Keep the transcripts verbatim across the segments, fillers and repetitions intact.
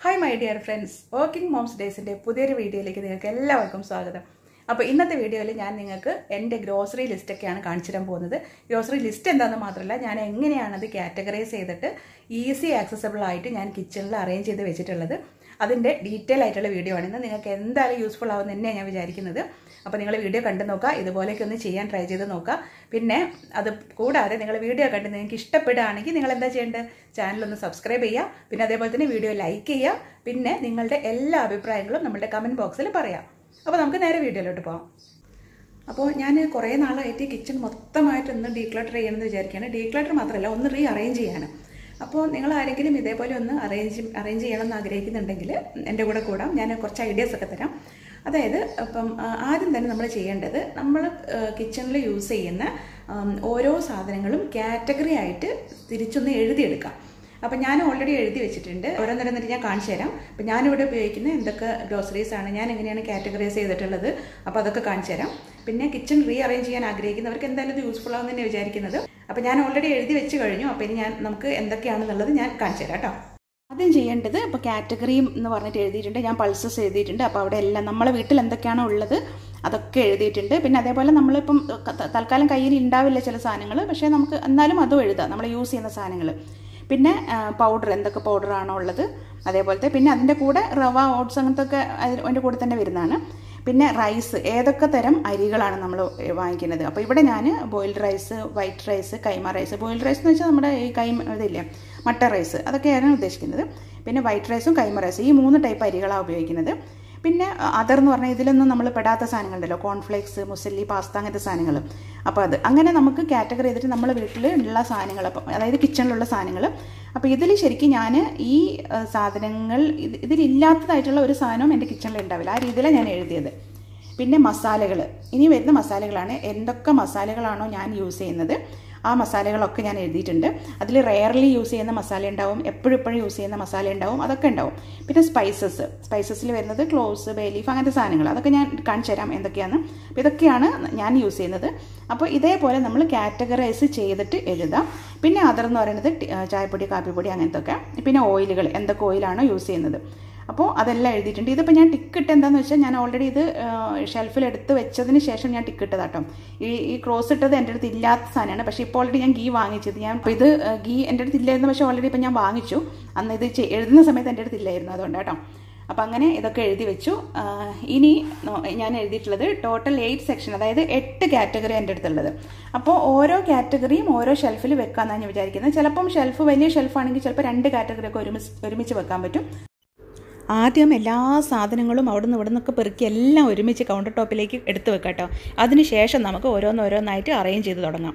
Hi my dear friends, Working Moms Days ന്റെ പുതിയൊരു വീഡിയോയിലേക്ക് നിങ്ങൾക്ക് എല്ലാവർക്കും സ്വാഗതം. അപ്പോൾ ഇന്നത്തെ വീഡിയോയിൽ ഞാൻ നിങ്ങൾക്ക് എൻ്റെ ഗ്രോസറി ലിസ്റ്റ് ഒക്കെയാണ് കാണിച്ചു തരാൻ പോകുന്നത്. ഗ്രോസറി ലിസ്റ്റ് എന്താണെന്ന് മാത്രമല്ല ഞാൻ എങ്ങനെയാണ് അത് കാറ്റഗറൈസ് ചെയ്തിട്ട് ഈസി ആക്സസിബിൾ ആയിട്ട് ഞാൻ കിച്ചണിൽ അറേഞ്ച് ചെയ്ത് വെച്ചിട്ടുള്ളത്. അതിൻ്റെ ഡീറ്റെയിൽ ആയിട്ടുള്ള വീഡിയോ ആണ്. ഇന്ന് നിങ്ങൾക്ക് എന്തായാലും യൂസ്ഫുൾ ആവുമെന്ന് തന്നെയാണ് ഞാൻ വിചാരിക്കുന്നത്. അപ്പോൾ നിങ്ങൾ വീഡിയോ കണ്ടു നോക്കുക, ഇതുപോലെയൊക്കെ ഒന്ന് ചെയ്യാൻ ട്രൈ ചെയ്ത് നോക്കുക. പിന്നെ അത് കൂടാതെ നിങ്ങൾ വീഡിയോ കണ്ട് നിങ്ങൾക്ക് ഇഷ്ടപ്പെടുകയാണെങ്കിൽ നിങ്ങൾ എന്താ ചെയ്യേണ്ടത്, ചാനലൊന്ന് സബ്സ്ക്രൈബ് ചെയ്യുക. പിന്നെ അതേപോലെ തന്നെ വീഡിയോ ലൈക്ക് ചെയ്യുക. പിന്നെ നിങ്ങളുടെ എല്ലാ അഭിപ്രായങ്ങളും നമ്മുടെ കമൻറ്റ് ബോക്സിൽ പറയാം. അപ്പോൾ നമുക്ക് നേരെ വീഡിയോയിലോട്ട് പോകാം. അപ്പോൾ ഞാൻ കുറേ നാളായിട്ട് കിച്ചൺ മൊത്തമായിട്ടൊന്ന് ഡീക്ലട്ടർ ചെയ്യണമെന്ന് വിചാരിക്കുകയാണ്. ഡീക്ലട്ടർ മാത്രമല്ല, ഒന്ന് റീ അറേഞ്ച് ചെയ്യാനും. അപ്പോൾ നിങ്ങൾ ആരെങ്കിലും ഇതേപോലെ ഒന്ന് അറേഞ്ച് അറേഞ്ച് ചെയ്യണമെന്ന് ആഗ്രഹിക്കുന്നുണ്ടെങ്കിൽ എൻ്റെ കൂടെ കൂടാം. ഞാൻ കുറച്ച് ഐഡിയാസ് ഒക്കെ തരാം. അതായത് അപ്പം ആദ്യം തന്നെ നമ്മൾ ചെയ്യേണ്ടത്, നമ്മൾ കിച്ചണിൽ യൂസ് ചെയ്യുന്ന ഓരോ സാധനങ്ങളും കാറ്റഗറി ആയിട്ട് തിരിച്ചൊന്ന് എഴുതിയെടുക്കാം. അപ്പം ഞാൻ ഓൾറെഡി എഴുതി വെച്ചിട്ടുണ്ട്. ഓരോന്നേരം എന്നിട്ട് ഞാൻ കാണിച്ചു തരാം. അപ്പം ഞാനിവിടെ ഉപയോഗിക്കുന്ന എന്തൊക്കെ ഗ്രോസറീസ് ആണ്, ഞാൻ എങ്ങനെയാണ് കാറ്റഗറൈസ് ചെയ്തിട്ടുള്ളത്, അപ്പോൾ അതൊക്കെ കാണിച്ചു തരാം. പിന്നെ കിച്ചൺ റീ അറേഞ്ച് ചെയ്യാൻ ആഗ്രഹിക്കുന്നവർക്ക് എന്തായാലും ഇത് യൂസ്ഫുൾ ആവുമെന്ന് തന്നെ വിചാരിക്കുന്നത്. അപ്പോൾ ഞാൻ ഓൾറെഡി എഴുതി വെച്ച് കഴിഞ്ഞു. അപ്പോൾ ഇനി ഞാൻ നമുക്ക് എന്തൊക്കെയാണെന്നുള്ളത് ഞാൻ കാണിച്ചു തരാം കേട്ടോ. ആദ്യം ചെയ്യേണ്ടത്, ഇപ്പോൾ കാറ്റഗറി എന്ന് പറഞ്ഞിട്ട് എഴുതിയിട്ടുണ്ട്, ഞാൻ പൾസസ് എഴുതിയിട്ടുണ്ട്. അപ്പോൾ അവിടെ എല്ലാം നമ്മളെ വീട്ടിൽ എന്തൊക്കെയാണോ ഉള്ളത് അതൊക്കെ എഴുതിയിട്ടുണ്ട്. പിന്നെ അതേപോലെ നമ്മളിപ്പം തൽക്കാലം കയ്യിൽ ഉണ്ടാവില്ല ചില സാധനങ്ങൾ, പക്ഷേ നമുക്ക് എന്നാലും അതും എഴുതാം, നമ്മൾ യൂസ് ചെയ്യുന്ന സാധനങ്ങൾ. പിന്നെ പൗഡർ, എന്തൊക്കെ പൗഡറാണോ ഉള്ളത് അതേപോലത്തെ. പിന്നെ അതിൻ്റെ കൂടെ റവ, ഓട്സ് അങ്ങനത്തെ ഒക്കെ അതിൻ്റെ കൂടെ തന്നെ വരുന്നതാണ്. പിന്നെ റൈസ്, ഏതൊക്കെ തരം അരികളാണ് നമ്മൾ വാങ്ങിക്കുന്നത്. അപ്പോൾ ഇവിടെ ഞാൻ boiled rice, white rice, kaima rice. Boiled rice എന്ന് വെച്ചാൽ നമ്മുടെ ഈ കൈമ ഇതില്ലേ മട്ട റൈസ്, അതൊക്കെയാണ് ഉദ്ദേശിക്കുന്നത്. പിന്നെ വൈറ്റ് റൈസും കൈമ റൈസും, ഈ മൂന്ന് ടൈപ്പ് അരികളാണ് ഉപയോഗിക്കുന്നത്. പിന്നെ അതർ എന്ന് പറഞ്ഞാൽ ഇതിലൊന്നും നമ്മൾ പെടാത്ത സാധനങ്ങളുണ്ടല്ലോ, കോൺഫ്ലേക്സ്, മുസല്ലി, പാസ്ത, അങ്ങനത്തെ സാധനങ്ങൾ. അപ്പോൾ അത് അങ്ങനെ നമുക്ക് കാറ്റഗറി ചെയ്തിട്ട് നമ്മളെ വീട്ടിൽ ഉള്ള സാധനങ്ങൾ, അപ്പം അതായത് കിച്ചണിലുള്ള സാധനങ്ങൾ. അപ്പോൾ ഇതിൽ ശരിക്കും ഞാൻ ഈ സാധനങ്ങൾ ഇത് ഇതിലില്ലാത്തതായിട്ടുള്ള ഒരു സാധനവും എൻ്റെ കിച്ചണിൽ ഉണ്ടാവില്ല, ആ രീതിയിലാണ് ഞാൻ എഴുതിയത്. പിന്നെ മസാലകൾ, ഇനി വരുന്ന മസാലകളാണ്. എന്തൊക്കെ മസാലകളാണോ ഞാൻ യൂസ് ചെയ്യുന്നത് ആ മസാലകളൊക്കെ ഞാൻ എഴുതിയിട്ടുണ്ട്. അതിൽ റെയർലി യൂസ് ചെയ്യുന്ന മസാല ഉണ്ടാവും, എപ്പോഴും എപ്പോഴും യൂസ് ചെയ്യുന്ന മസാല ഉണ്ടാവും, അതൊക്കെ ഉണ്ടാവും. പിന്നെ സ്പൈസസ്, സ്പൈസസിൽ വരുന്നത് ക്ലോവ്സ്, ബേ ലീഫ്, അങ്ങനത്തെ സാധനങ്ങൾ, അതൊക്കെ ഞാൻ കാണിച്ചു തരാം എന്തൊക്കെയാണ്. അപ്പോൾ ഇതൊക്കെയാണ് ഞാൻ യൂസ് ചെയ്യുന്നത്. അപ്പോൾ ഇതേപോലെ നമ്മൾ കാറ്റഗറൈസ് ചെയ്തിട്ട് എഴുതാം. പിന്നെ അതർ എന്ന് പറയുന്നത് ചായപ്പൊടി, കാപ്പിപ്പൊടി, അങ്ങനത്തെ ഒക്കെ. പിന്നെ ഓയിലുകൾ, എന്തൊക്കെ ഓയിലാണോ യൂസ് ചെയ്യുന്നത്, അപ്പോൾ അതെല്ലാം എഴുതിയിട്ടുണ്ട്. ഇതിപ്പോൾ ഞാൻ ടിക്ക് ഇട്ട് എന്താണെന്ന് വെച്ചാൽ, ഞാൻ ഓൾറെഡി ഇത് ഷെൽഫിൽ എടുത്ത് വെച്ചതിന് ശേഷം ഞാൻ ടിക്ക് ഇട്ടതാട്ടോ. ഈ ഈ ക്രോസ് ഇട്ടത് എൻ്റെ അടുത്ത് ഇല്ലാത്ത സാധനമാണ്. പക്ഷേ ഇപ്പോൾ ഓൾറെഡി ഞാൻ ഗീ വാങ്ങിച്ചത്, ഞാൻ ഇത് ഗീ എൻ്റെ അടുത്ത് ഇല്ലായിരുന്നു, പക്ഷേ ഓൾറെഡി ഇപ്പം ഞാൻ വാങ്ങിച്ചു. അന്ന് ഇത് എഴുതുന്ന സമയത്ത് എൻ്റെ അടുത്ത് ഇല്ലായിരുന്നു, അതുകൊണ്ട് കേട്ടോ. അപ്പം അങ്ങനെ ഇതൊക്കെ എഴുതി വെച്ചു. ഇനി ഞാൻ എഴുതിയിട്ടുള്ളത് ടോട്ടൽ എയ്റ്റ് സെക്ഷൻ, അതായത് എട്ട് കാറ്റഗറി എൻ്റെ അടുത്തുള്ളത്. അപ്പോൾ ഓരോ കാറ്റഗറിയും ഓരോ ഷെൽഫിൽ വെക്കാമെന്നാണ് ഞാൻ വിചാരിക്കുന്നത്. ചിലപ്പം ഷെൽഫ് വലിയ ഷെൽഫാണെങ്കിൽ ചിലപ്പോൾ രണ്ട് കാറ്റഗറി ഒക്കെ ഒരുമിച്ച് ഒരുമിച്ച് വെക്കാൻ പറ്റും. ആദ്യം എല്ലാ സാധനങ്ങളും അവിടെ നിന്ന് ഇവിടെ നിന്നൊക്കെ പെറുക്കി എല്ലാം ഒരുമിച്ച് കൗണ്ടർ ടോപ്പിലേക്ക് എടുത്ത് വെക്കാം കേട്ടോ. അതിന് ശേഷം നമുക്ക് ഓരോന്നോരോന്നായിട്ട് അറേഞ്ച് ചെയ്ത് തുടങ്ങാം.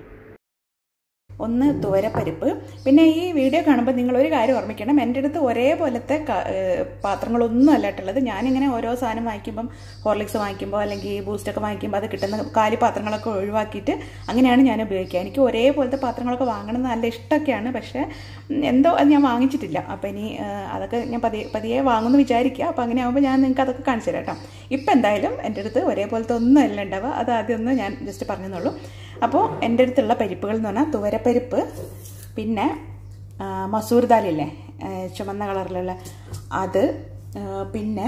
ഒന്ന് തുവരപ്പരിപ്പ്. പിന്നെ ഈ വീഡിയോ കാണുമ്പോൾ നിങ്ങളൊരു കാര്യം ഓർമ്മിക്കണം, എൻ്റെ അടുത്ത് ഒരേപോലത്തെ പാത്രങ്ങളൊന്നും അല്ലാട്ടുള്ളത്. ഞാനിങ്ങനെ ഓരോ സാധനം വാങ്ങിക്കുമ്പം, ഹോർലിക്സ് വാങ്ങിക്കുമ്പോൾ അല്ലെങ്കിൽ ബൂസ്റ്റൊക്കെ വാങ്ങിക്കുമ്പോൾ അത് കിട്ടുന്ന കാലി പാത്രങ്ങളൊക്കെ ഒഴിവാക്കിയിട്ട് അങ്ങനെയാണ് ഞാൻ ഉപയോഗിക്കുക. എനിക്ക് ഒരേപോലത്തെ പാത്രങ്ങളൊക്കെ വാങ്ങണമെന്ന് നല്ല ഇഷ്ടമൊക്കെയാണ്, പക്ഷേ എന്തോ അത് ഞാൻ വാങ്ങിച്ചിട്ടില്ല. അപ്പോൾ ഇനി അതൊക്കെ ഞാൻ പതിയെ പതിയെ വാങ്ങുമെന്ന് വിചാരിക്കുക. അപ്പോൾ അങ്ങനെ ആകുമ്പോൾ ഞാൻ നിങ്ങൾക്ക് അതൊക്കെ കാണിച്ചു തരാം കേട്ടോ. ഇപ്പം എന്തായാലും എൻ്റെ അടുത്ത് ഒരേപോലത്തെ ഒന്നും അല്ല ഉണ്ടാവുക, അത് ആദ്യം ഒന്ന് ഞാൻ ജസ്റ്റ് പറഞ്ഞെന്നുള്ളൂ. അപ്പോൾ എൻ്റെ അടുത്തുള്ള പരിപ്പുകൾ എന്ന് പറഞ്ഞാൽ തുവരപ്പരിപ്പ്, പിന്നെ മസൂർ ദാലില്ലേ ചുമന്ന കളറിലുള്ള അത്, പിന്നെ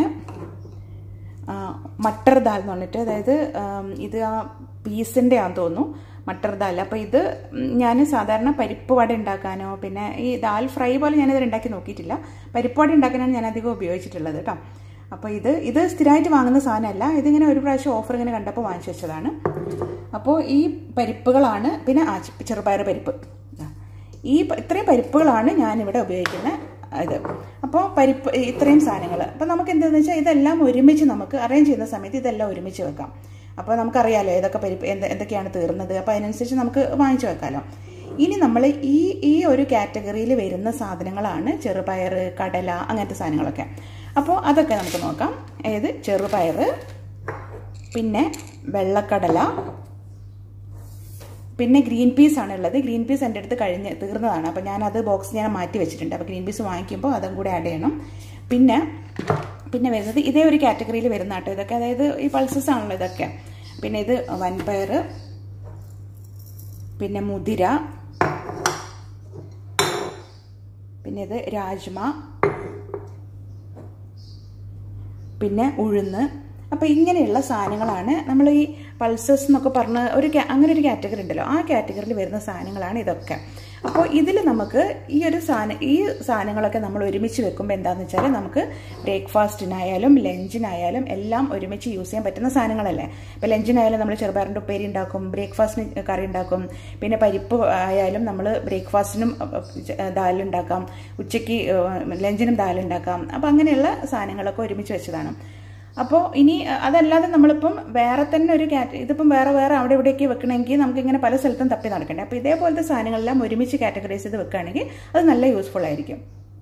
മട്ടർ ദാൽ എന്ന് പറഞ്ഞിട്ട്, അതായത് ഇത് ആ പീസിൻ്റെ ആണെന്ന് തോന്നുന്നു, മട്ടർ ദാൽ. അപ്പോൾ ഇത് ഞാൻ സാധാരണ പരിപ്പ് വട ഉണ്ടാക്കാനോ, പിന്നെ ഈ ദാൽ ഫ്രൈ പോലെ ഞാനിത് ഉണ്ടാക്കി നോക്കിയിട്ടില്ല, പരിപ്പ് വട ഉണ്ടാക്കാനാണ് ഞാൻ അധികം ഉപയോഗിച്ചിട്ടുള്ളത് കേട്ടോ. അപ്പോൾ ഇത് ഇത് സ്ഥിരമായിട്ട് വാങ്ങുന്ന സാധനമല്ല, ഇതിങ്ങനെ ഒരു പ്രാവശ്യം ഓഫർ ഇങ്ങനെ കണ്ടപ്പോൾ വാങ്ങിച്ചു വെച്ചതാണ്. അപ്പോൾ ഈ പരിപ്പുകളാണ്. പിന്നെ ആ ചെറുപയർ പരിപ്പ്, ഈ ഇത്രയും പരിപ്പുകളാണ് ഞാനിവിടെ ഉപയോഗിക്കുന്ന ഇത്. അപ്പോൾ പരിപ്പ് ഇത്രയും സാധനങ്ങൾ. അപ്പോൾ നമുക്ക് എന്താണെന്ന് വെച്ചാൽ ഇതെല്ലാം ഒരുമിച്ച് നമുക്ക് അറേഞ്ച് ചെയ്യുന്ന സമയത്ത് ഇതെല്ലാം ഒരുമിച്ച് വെക്കാം. അപ്പോൾ നമുക്കറിയാമല്ലോ ഏതൊക്കെ പരിപ്പ് എന്ത് എന്തൊക്കെയാണ് തീർന്നത്, അപ്പോൾ അതിനനുസരിച്ച് നമുക്ക് വാങ്ങിച്ചു വെക്കാമല്ലോ. ഇനി നമ്മൾ ഈ ഈ ഒരു കാറ്റഗറിയിൽ വരുന്ന സാധനങ്ങളാണ് ചെറുപയർ, കടല, അങ്ങനത്തെ സാധനങ്ങളൊക്കെ. അപ്പോൾ അതൊക്കെ നമുക്ക് നോക്കാം. ഏത് ചെറുപയർ, പിന്നെ വെള്ളക്കടല, പിന്നെ ഗ്രീൻ പീസ് ആണുള്ളത്. ഗ്രീൻ പീസ് എൻ്റെ അടുത്ത് കഴിഞ്ഞ് തീർന്നതാണ്, അപ്പോൾ ഞാനത് ബോക്സ് ഞാൻ മാറ്റി വെച്ചിട്ടുണ്ട്. അപ്പോൾ ഗ്രീൻ പീസ് വാങ്ങിക്കുമ്പോൾ അതും കൂടെ ആഡ് ചെയ്യണം. പിന്നെ പിന്നെ വരുന്നത് ഇതേ ഒരു കാറ്റഗറിയിൽ വരുന്ന കേട്ടോ ഇതൊക്കെ, അതായത് ഈ പൾസസ് ആണല്ലോ ഇതൊക്കെ. പിന്നെ ഇത് വൻപയർ, പിന്നെ മുതിര, പിന്നെ ഇത് രാജ്മ, പിന്നെ ഉഴുന്ന്. അപ്പോൾ ഇങ്ങനെയുള്ള സാധനങ്ങളാണ് നമ്മൾ ഈ പൾസസ് എന്നൊക്കെ പറഞ്ഞ ഒരു അങ്ങനെ ഒരു കാറ്റഗറി ഉണ്ടല്ലോ, ആ കാറ്റഗറിയിൽ വരുന്ന സാധനങ്ങളാണ് ഇതൊക്കെ. അപ്പോൾ ഇതിൽ നമുക്ക് ഈ ഒരു സാധനം ഈ സാധനങ്ങളൊക്കെ നമ്മൾ ഒരുമിച്ച് വെക്കുമ്പോൾ എന്താണെന്ന് വെച്ചാൽ നമുക്ക് ബ്രേക്ക്ഫാസ്റ്റിനായാലും ലഞ്ചിനായാലും എല്ലാം ഒരുമിച്ച് യൂസ് ചെയ്യാൻ പറ്റുന്ന സാധനങ്ങളല്ലേ. ഇപ്പോൾ ലഞ്ചിനായാലും നമ്മൾ ചെറുപയറിൻ്റെ ഉപ്പേരി ഉണ്ടാക്കും, ബ്രേക്ക്ഫാസ്റ്റിന് കറി ഉണ്ടാക്കും, പിന്നെ പരിപ്പ് ആയാലും നമ്മൾ ബ്രേക്ക്ഫാസ്റ്റിനും ദാലുണ്ടാക്കാം, ഉച്ചയ്ക്ക് ലഞ്ചിനും ദാലുണ്ടാക്കാം. അപ്പോൾ അങ്ങനെയുള്ള സാധനങ്ങളൊക്കെ ഒരുമിച്ച് വെച്ചതാണ്. അപ്പോൾ ഇനി അതല്ലാതെ നമ്മളിപ്പം വേറെ തന്നെ ഒരു കാറ്റ ഇതിപ്പം വേറെ വേറെ അവിടെ ഇവിടെയൊക്കെ വെക്കണമെങ്കിൽ നമുക്കിങ്ങനെ പല സ്ഥലത്തും തപ്പി നടക്കണ്ടേ. അപ്പോൾ ഇതേപോലത്തെ സാധനങ്ങളെല്ലാം ഒരുമിച്ച് കാറ്റഗറൈസ് ചെയ്ത് വെക്കുകയാണെങ്കിൽ അത് നല്ല യൂസ്ഫുൾ ആയിരിക്കും.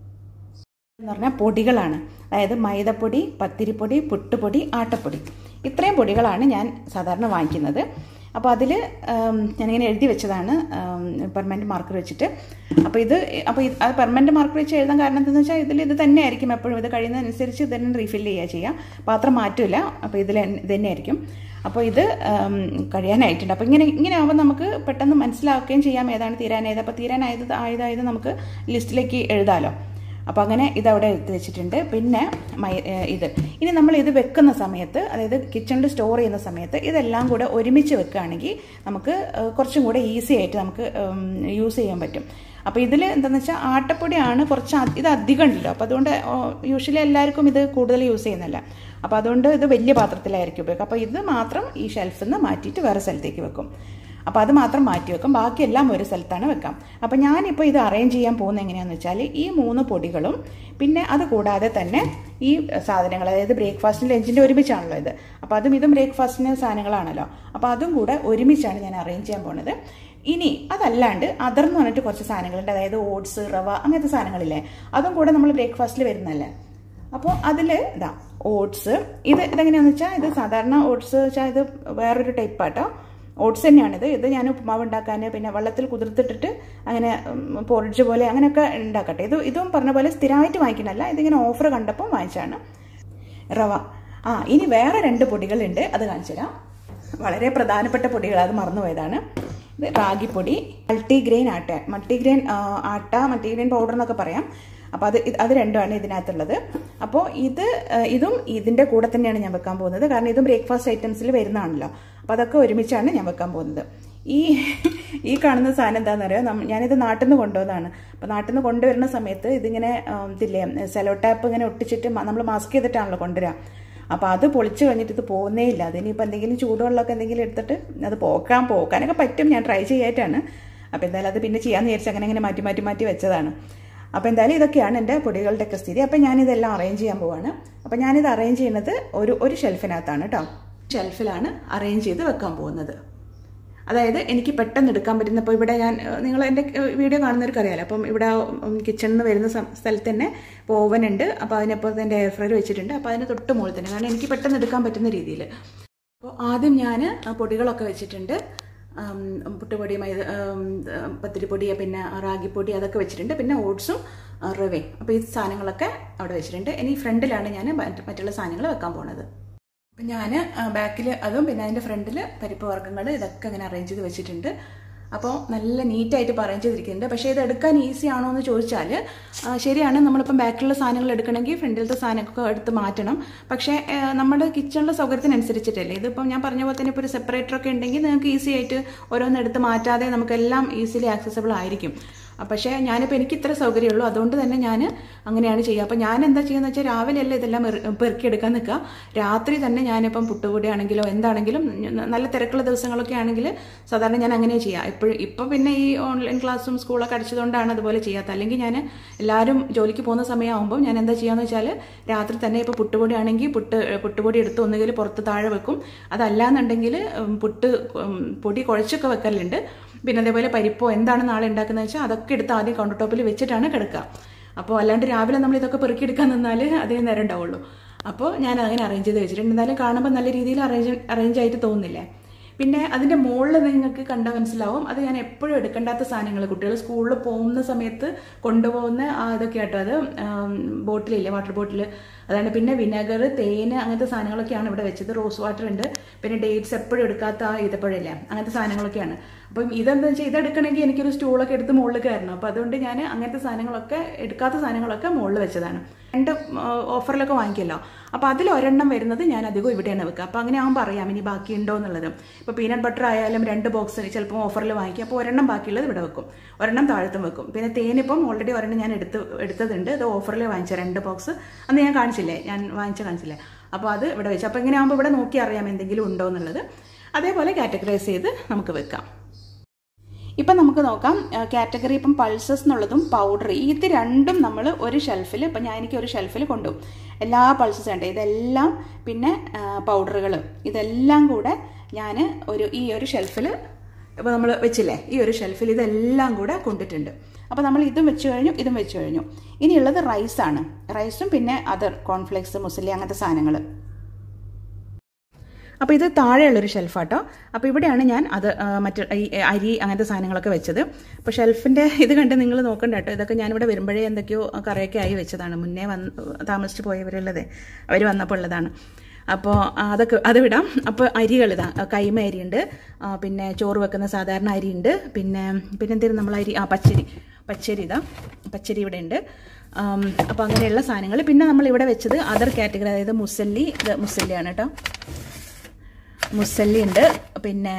എന്ന് പറഞ്ഞാൽ പൊടികളാണ്, അതായത് മൈദപ്പൊടി, പത്തിരിപ്പൊടി, പുട്ടുപൊടി, ആട്ടപ്പൊടി, ഇത്രയും പൊടികളാണ് ഞാൻ സാധാരണ വാങ്ങിക്കുന്നത്. അപ്പോൾ അതിൽ ഞാനിങ്ങനെ എഴുതി വെച്ചതാണ് പെർമനൻറ്റ് മാർക്കർ വെച്ചിട്ട്. അപ്പോൾ ഇത് അപ്പോൾ ഇത് അത് പെർമനൻറ്റ് മാർക്കർ വെച്ച് എഴുതാൻ കാരണം എന്താണെന്ന് വെച്ചാൽ ഇതിൽ ഇത് തന്നെ ആയിരിക്കും എപ്പോഴും, ഇത് കഴിയുന്നതനുസരിച്ച് ഇത് തന്നെ റീഫിൽ ചെയ്യുക ചെയ്യാം, പാത്രം മാറ്റില്ല. അപ്പോൾ ഇതിൽ ഇത് തന്നെ ആയിരിക്കും. അപ്പോൾ ഇത് കഴിയാനായിട്ടുണ്ട്. അപ്പോൾ ഇങ്ങനെ ഇങ്ങനെ ആകുമ്പോൾ നമുക്ക് പെട്ടെന്ന് മനസ്സിലാക്കുകയും ചെയ്യാം ഏതാണ് തീരാനായത്. അപ്പോൾ തീരാനായത് ആയതായത് നമുക്ക് ലിസ്റ്റിലേക്ക് എഴുതാമല്ലോ. അപ്പോൾ അങ്ങനെ ഇതവിടെ എടുത്ത് വെച്ചിട്ടുണ്ട്. പിന്നെ മൈ ഇത് ഇനി നമ്മൾ ഇത് വെക്കുന്ന സമയത്ത്, അതായത് കിച്ചണിൽ സ്റ്റോർ ചെയ്യുന്ന സമയത്ത് ഇതെല്ലാം കൂടെ ഒരുമിച്ച് വെക്കുകയാണെങ്കിൽ നമുക്ക് കുറച്ചും കൂടെ ഈസി ആയിട്ട് നമുക്ക് യൂസ് ചെയ്യാൻ പറ്റും. അപ്പോൾ ഇതിൽ എന്താണെന്ന് വെച്ചാൽ ആട്ടപ്പൊടിയാണ് കുറച്ച് ഇത് അധികം ഉണ്ടല്ലോ. അപ്പോൾ അതുകൊണ്ട് യൂഷ്വലി എല്ലാവർക്കും ഇത് കൂടുതൽ യൂസ് ചെയ്യുന്നില്ല. അപ്പോൾ അതുകൊണ്ട് ഇത് വലിയ പാത്രത്തിലായിരിക്കും ഉപയോഗിക്കുക. അപ്പോൾ ഇത് മാത്രം ഈ ഷെൽഫിൽ നിന്ന് മാറ്റിയിട്ട് വേറെ സ്ഥലത്തേക്ക് വെക്കും. അപ്പോൾ അത് മാത്രം മാറ്റി വെക്കും, ബാക്കിയെല്ലാം ഒരു സ്ഥലത്താണ് വെക്കാം. അപ്പോൾ ഞാനിപ്പോൾ ഇത് അറേഞ്ച് ചെയ്യാൻ പോകുന്നത് എങ്ങനെയാണെന്ന് വെച്ചാൽ ഈ മൂന്ന് പൊടികളും പിന്നെ അത് കൂടാതെ തന്നെ ഈ സാധനങ്ങൾ, അതായത് ബ്രേക്ക്ഫാസ്റ്റിന് ലഞ്ചിൻ്റെ ഒരുമിച്ചാണല്ലോ ഇത്. അപ്പോൾ അതും ഇതും ബ്രേക്ക്ഫാസ്റ്റിന് സാധനങ്ങളാണല്ലോ. അപ്പോൾ അതും കൂടെ ഒരുമിച്ചാണ് ഞാൻ അറേഞ്ച് ചെയ്യാൻ പോകുന്നത്. ഇനി അതല്ലാണ്ട് അതർ എന്ന് പറഞ്ഞിട്ട് കുറച്ച് സാധനങ്ങളുണ്ട്, അതായത് ഓട്സ്, റവ, അങ്ങനത്തെ സാധനങ്ങളില്ലേ, അതും കൂടെ നമ്മൾ ബ്രേക്ക്ഫാസ്റ്റിൽ വരുന്നതല്ലേ. അപ്പോൾ അതിൽ ഇതാ ഓട്സ്, ഇത് ഇതെങ്ങനെയാണെന്ന് വെച്ചാൽ ഇത് സാധാരണ ഓട്സ് വെച്ചാൽ ഇത് വേറൊരു ടൈപ്പാട്ടോ. ഓട്സ് തന്നെയാണിത്. ഇത് ഞാൻ ഉപ്പുമാവ് ഉണ്ടാക്കാൻ പിന്നെ വെള്ളത്തിൽ കുതിർത്തിട്ടിട്ട് അങ്ങനെ പോറിഡ്ജ് പോലെ അങ്ങനെയൊക്കെ ഉണ്ടാക്കട്ടെ. ഇത് ഇതും പറഞ്ഞ പോലെ സ്ഥിരമായിട്ട് വാങ്ങിക്കണമല്ല, ഇതിങ്ങനെ ഓഫർ കണ്ടപ്പോൾ വാങ്ങിച്ചാണ്. റവ. ആ ഇനി വേറെ രണ്ട് പൊടികളുണ്ട്, അത് കാണിച്ചു തരാം. വളരെ പ്രധാനപ്പെട്ട പൊടികൾ, അത് മറന്നുപോയതാണ്. ഇത് റാഗിപ്പൊടി, multigrain atta, multigrain atta, multigrain powder എന്നൊക്കെ പറയാം. അപ്പോൾ അത് അത് രണ്ടുമാണ് ഇതിനകത്തുള്ളത്. അപ്പോൾ ഇത് ഇതും ഇതിൻ്റെ കൂടെ തന്നെയാണ് ഞാൻ വെക്കാൻ പോകുന്നത്, കാരണം ഇതും ബ്രേക്ക്ഫാസ്റ്റ് ഐറ്റംസിൽ വരുന്നതാണല്ലോ. അപ്പോൾ അതൊക്കെ ഒരുമിച്ചാണ് ഞാൻ വെക്കാൻ പോകുന്നത്. ഈ ഈ കാണുന്ന സാധനം എന്താണെന്ന് അറിയാം, ഞാനിത് നാട്ടിൽ നിന്ന് കൊണ്ടുവന്നതാണ്. അപ്പോൾ നാട്ടിൽ നിന്ന് കൊണ്ടുവരുന്ന സമയത്ത് ഇതിങ്ങനെ ഇതില്ലേ സെലോ ടാപ്പ് ഇങ്ങനെ ഒട്ടിച്ചിട്ട് നമ്മൾ മാസ്ക് ചെയ്തിട്ടാണല്ലോ കൊണ്ടുവരിക. അപ്പോൾ അത് പൊളിച്ച് കഴിഞ്ഞിട്ട് ഇത് പോകുന്നേ ഇല്ല. അതിനിപ്പോൾ എന്തെങ്കിലും ചൂടുവെള്ളമൊക്കെ എന്തെങ്കിലും എടുത്തിട്ട് അത് പോക്കാൻ പോക്കാനൊക്കെ പറ്റും, ഞാൻ ട്രൈ ചെയ്യാനായിട്ടാണ്. അപ്പോൾ എന്തായാലും അത് പിന്നെ ചെയ്യാമെന്ന് വിചാരിച്ച് അങ്ങനെ അങ്ങനെ മാറ്റി മാറ്റി മാറ്റി വെച്ചതാണ്. അപ്പോൾ എന്തായാലും ഇതൊക്കെയാണ് എൻ്റെ പൊടികളുടെയൊക്കെ സ്ഥിതി. അപ്പോൾ ഞാനിതെല്ലാം അറേഞ്ച് ചെയ്യാൻ പോവാണ്. അപ്പോൾ ഞാനിത് അറേഞ്ച് ചെയ്യുന്നത് ഒരു ഒരു ഷെൽഫിനകത്താണ് കേട്ടോ. ഷെൽഫിലാണ് അറേഞ്ച് ചെയ്ത് വെക്കാൻ പോകുന്നത്. അതായത് എനിക്ക് പെട്ടെന്ന് എടുക്കാൻ പറ്റുന്ന, ഇപ്പോൾ ഇവിടെ ഞാൻ നിങ്ങൾ എൻ്റെ വീഡിയോ കാണുന്നവർക്ക് അറിയാമല്ലോ. അപ്പം ഇവിടെ കിച്ചണിൽ നിന്ന് വരുന്ന സ്ഥലത്ത് തന്നെ ഇപ്പോൾ ഓവൻ ഉണ്ട്. അപ്പോൾ അതിനപ്പുറത്ത് എൻ്റെ എയർ ഫ്രയർ വെച്ചിട്ടുണ്ട്. അപ്പോൾ അതിന് തൊട്ട് മുകളിൽ തന്നെ, കാരണം എനിക്ക് പെട്ടെന്ന് എടുക്കാൻ പറ്റുന്ന രീതിയിൽ. അപ്പോൾ ആദ്യം ഞാൻ പൊടികളൊക്കെ വെച്ചിട്ടുണ്ട്. പുട്ടുപൊടി, മൈദ, പത്തിരിപ്പൊടി, പിന്നെ റാഗിപ്പൊടി, അതൊക്കെ വെച്ചിട്ടുണ്ട്. പിന്നെ ഓട്സും റവയും. അപ്പോൾ ഈ സാധനങ്ങളൊക്കെ അവിടെ വെച്ചിട്ടുണ്ട്. ഇനി ഫ്രണ്ടിലാണ് ഞാൻ മറ്റുള്ള സാധനങ്ങൾ വെക്കാൻ പോകുന്നത്. അപ്പം ഞാൻ ബാക്കിൽ അതും പിന്നെ അതിൻ്റെ ഫ്രണ്ടിൽ പരിപ്പ് വർഗ്ഗങ്ങൾ ഇതൊക്കെ ഇങ്ങനെ അറേഞ്ച് ചെയ്ത് വെച്ചിട്ടുണ്ട്. അപ്പോൾ നല്ല നീറ്റായിട്ട് ഇപ്പോൾ അറേഞ്ച് ചെയ്തിരിക്കുന്നുണ്ട്. പക്ഷേ ഇത് എടുക്കാൻ ഈസി ആണോ എന്ന് ചോദിച്ചാൽ ശരിയാണ്, നമ്മളിപ്പം ബാക്കിലുള്ള സാധനങ്ങൾ എടുക്കണമെങ്കിൽ ഫ്രണ്ടിലത്തെ സാധനമൊക്കെ എടുത്ത് മാറ്റണം. പക്ഷേ നമ്മുടെ കിച്ചണിലെ സൗകര്യത്തിനനുസരിച്ചിട്ടല്ലേ. ഇതിപ്പം ഞാൻ പറഞ്ഞ പോലെ തന്നെ ഇപ്പോൾ ഒരു സെപ്പറേറ്ററൊക്കെ ഉണ്ടെങ്കിൽ നിങ്ങൾക്ക് ഈസി ആയിട്ട് ഓരോന്ന് എടുത്ത് മാറ്റാതെ നമുക്കെല്ലാം ഈസിലി ആക്സസിബിൾ ആയിരിക്കും. പക്ഷേ ഞാനിപ്പോൾ എനിക്ക് ഇത്ര സൗകര്യമുള്ളൂ, അതുകൊണ്ട് തന്നെ ഞാൻ അങ്ങനെയാണ് ചെയ്യുക. അപ്പോൾ ഞാൻ എന്താ ചെയ്യുന്നത് വെച്ചാൽ രാവിലെ അല്ല ഇതെല്ലാം പെറുക്കിയെടുക്കാൻ നിൽക്കുക, രാത്രി തന്നെ ഞാനിപ്പം പുട്ടുപൊടി ആണെങ്കിലോ എന്താണെങ്കിലും നല്ല തിരക്കുള്ള ദിവസങ്ങളൊക്കെ ആണെങ്കിൽ സാധാരണ ഞാൻ അങ്ങനെ ചെയ്യാം എപ്പോഴും. ഇപ്പം പിന്നെ ഈ ഓൺലൈൻ ക്ലാസ്സും സ്കൂളൊക്കെ അടിച്ചതുകൊണ്ടാണ് അതുപോലെ ചെയ്യാത്തത്. അല്ലെങ്കിൽ ഞാൻ എല്ലാവരും ജോലിക്ക് പോകുന്ന സമയമാകുമ്പോൾ ഞാൻ എന്താ ചെയ്യാന്ന് വെച്ചാൽ രാത്രി തന്നെ ഇപ്പോൾ പുട്ടുപൊടി ആണെങ്കിൽ പുട്ട് പുട്ടുപൊടി എടുത്ത് ഒന്നുകിൽ പുറത്ത് താഴെ വെക്കും, അതല്ലാന്നുണ്ടെങ്കിൽ പുട്ട് പൊടി കുഴച്ചൊക്കെ വെക്കലുണ്ട്. പിന്നെ അതേപോലെ പരിപ്പോ എന്താണ് നാളെ ഉണ്ടാക്കുന്നത് വെച്ചാൽ അതൊക്കെ എടുത്ത് ആദ്യം കൗണ്ടർ ടോപ്പിൽ വെച്ചിട്ടാണ് കിടക്കുക. അപ്പോൾ അല്ലാണ്ട് രാവിലെ നമ്മൾ ഇതൊക്കെ പെറുക്കിയെടുക്കാൻ നിന്നാൽ അതേ നേരം ഉണ്ടാവുള്ളൂ. അപ്പോൾ ഞാൻ അങ്ങനെ അറേഞ്ച് ചെയ്ത് വെച്ചിട്ടുണ്ട്. എന്തായാലും കാണുമ്പോൾ നല്ല രീതിയിൽ അറേഞ്ച് അറേഞ്ച് ആയിട്ട് തോന്നുന്നില്ലേ. പിന്നെ അതിൻ്റെ മുകളിൽ നിങ്ങൾക്ക് കണ്ടാൽ മനസ്സിലാവും, അത് ഞാൻ എപ്പോഴും എടുക്കേണ്ടാത്ത സാധനങ്ങൾ, കുട്ടികൾ സ്കൂളിൽ പോകുന്ന സമയത്ത് കൊണ്ടുപോകുന്ന അതൊക്കെ ആട്ടോ. അത് ബോട്ടിലില്ലേ, വാട്ടർ ബോട്ടിൽ, അതാണ്. പിന്നെ വിനെഗർ, തേന്, അങ്ങനത്തെ സാധനങ്ങളൊക്കെയാണ് ഇവിടെ വെച്ചത്. റോസ് വാട്ടർ ഉണ്ട്. പിന്നെ ഡേറ്റ്സ് എപ്പോഴും എടുക്കാത്ത ആ ഈത്തപ്പഴമില്ലേ, അങ്ങനത്തെ സാധനങ്ങളൊക്കെയാണ്. അപ്പം ഇതെന്താ വെച്ചാൽ ഇതെടുക്കണമെങ്കിൽ എനിക്കൊരു സ്റ്റൂളൊക്കെ എടുത്ത് മുകളിൽ കയറണം. അപ്പോൾ അതുകൊണ്ട് ഞാൻ അങ്ങനത്തെ സാധനങ്ങളൊക്കെ എടുക്കാത്ത സാധനങ്ങളൊക്കെ മുകളിൽ വെച്ചതാണ്. രണ്ട് ഓഫറിലൊക്കെ വാങ്ങിക്കുമല്ലോ. അപ്പോൾ അതിൽ ഒരെണ്ണം വരുന്നത് ഞാൻ അധികം ഇവിടെയാണ് വെക്കുക. അപ്പോൾ അങ്ങനെ ആകുമ്പോൾ അറിയാം ഇനി ബാക്കിയുണ്ടോ എന്നുള്ളത്. ഇപ്പോൾ പീനട്ട് ബട്ടർ ആയാലും രണ്ട് ബോക്സ് ചിലപ്പോൾ ഓഫറിൽ വാങ്ങിക്കും. അപ്പോൾ ഒരെണ്ണം ബാക്കിയുള്ളത് ഇവിടെ വെക്കും, ഒരെണ്ണം താഴത്തും വെക്കും. പിന്നെ തേനിപ്പം ഓൾറെഡി ഒരെണ്ണം ഞാൻ എടുത്ത് എടുത്തതുണ്ട്. അത് ഓഫറിൽ വാങ്ങിച്ച രണ്ട് ബോക്സ് അന്ന് ഞാൻ കാണിച്ചില്ലേ, ഞാൻ വാങ്ങിച്ച കാണിച്ചില്ലേ. അപ്പോൾ അത് ഇവിടെ വെച്ചു. അപ്പോൾ ഇങ്ങനെ ആകുമ്പോൾ ഇവിടെ നോക്കി അറിയാം എന്തെങ്കിലും ഉണ്ടോ എന്നുള്ളത്. അതേപോലെ കാറ്റഗറൈസ് ചെയ്ത് നമുക്ക് വെക്കാം. ഇപ്പം നമുക്ക് നോക്കാം കാറ്റഗറി. ഇപ്പം പൾസസ് എന്നുള്ളതും പൗഡർ, ഇത് രണ്ടും നമ്മൾ ഒരു ഷെൽഫിൽ, ഇപ്പം ഞാൻ എനിക്ക് ഒരു ഷെൽഫിൽ കൊണ്ടുപോകും. എല്ലാ പൾസസ് ഉണ്ട്, ഇതെല്ലാം പിന്നെ പൗഡറുകൾ, ഇതെല്ലാം കൂടെ ഞാൻ ഒരു ഈ ഒരു ഷെൽഫിൽ ഇപ്പോൾ നമ്മൾ വെച്ചില്ലേ, ഈ ഒരു ഷെൽഫിൽ ഇതെല്ലാം കൂടെ കൊണ്ടിട്ടുണ്ട്. അപ്പോൾ നമ്മൾ ഇതും വെച്ച് കഴിഞ്ഞു, ഇതും വെച്ച് കഴിഞ്ഞു. ഇനിയുള്ളത് റൈസാണ്. റൈസും പിന്നെ അതർ കോൺഫ്ലെക്സ്, മുസ്ലി അങ്ങനത്തെ സാധനങ്ങൾ. അപ്പോൾ ഇത് താഴെയുള്ളൊരു ഷെൽഫാട്ടോ. അപ്പോൾ ഇവിടെയാണ് ഞാൻ അത് മറ്റ് ഈ അരി അങ്ങനത്തെ സാധനങ്ങളൊക്കെ വെച്ചത്. അപ്പോൾ ഷെൽഫിൻ്റെ ഇത് കണ്ട് നിങ്ങൾ നോക്കണ്ട കേട്ടോ. ഇതൊക്കെ ഞാനിവിടെ വരുമ്പോഴേ എന്തൊക്കെയോ കറിയൊക്കെ ആയി വെച്ചതാണ്. മുന്നേ വന്ന് താമസിച്ച് പോയവരുള്ളതേ, അവർ വന്നപ്പോൾ ഉള്ളതാണ്. അപ്പോൾ അതൊക്കെ അത് വിടാം. അപ്പോൾ അരികൾ ഇതാ, കൈമ അരിയുണ്ട്, പിന്നെ ചോറ് വെക്കുന്ന സാധാരണ അരിയുണ്ട്, പിന്നെ പിന്നെ എന്തെങ്കിലും നമ്മൾ അരി ആ പച്ചരി പച്ചരി ഇതാ പച്ചരി ഇവിടെ ഉണ്ട്. അപ്പോൾ അങ്ങനെയുള്ള സാധനങ്ങൾ. പിന്നെ നമ്മൾ ഇവിടെ വെച്ചത് അതർ കാറ്റഗറി, അതായത് മുസല്ലി, ഇത് മുസല്ലിയാണ് കേട്ടോ. മുസല്ലി ഉണ്ട്. പിന്നെ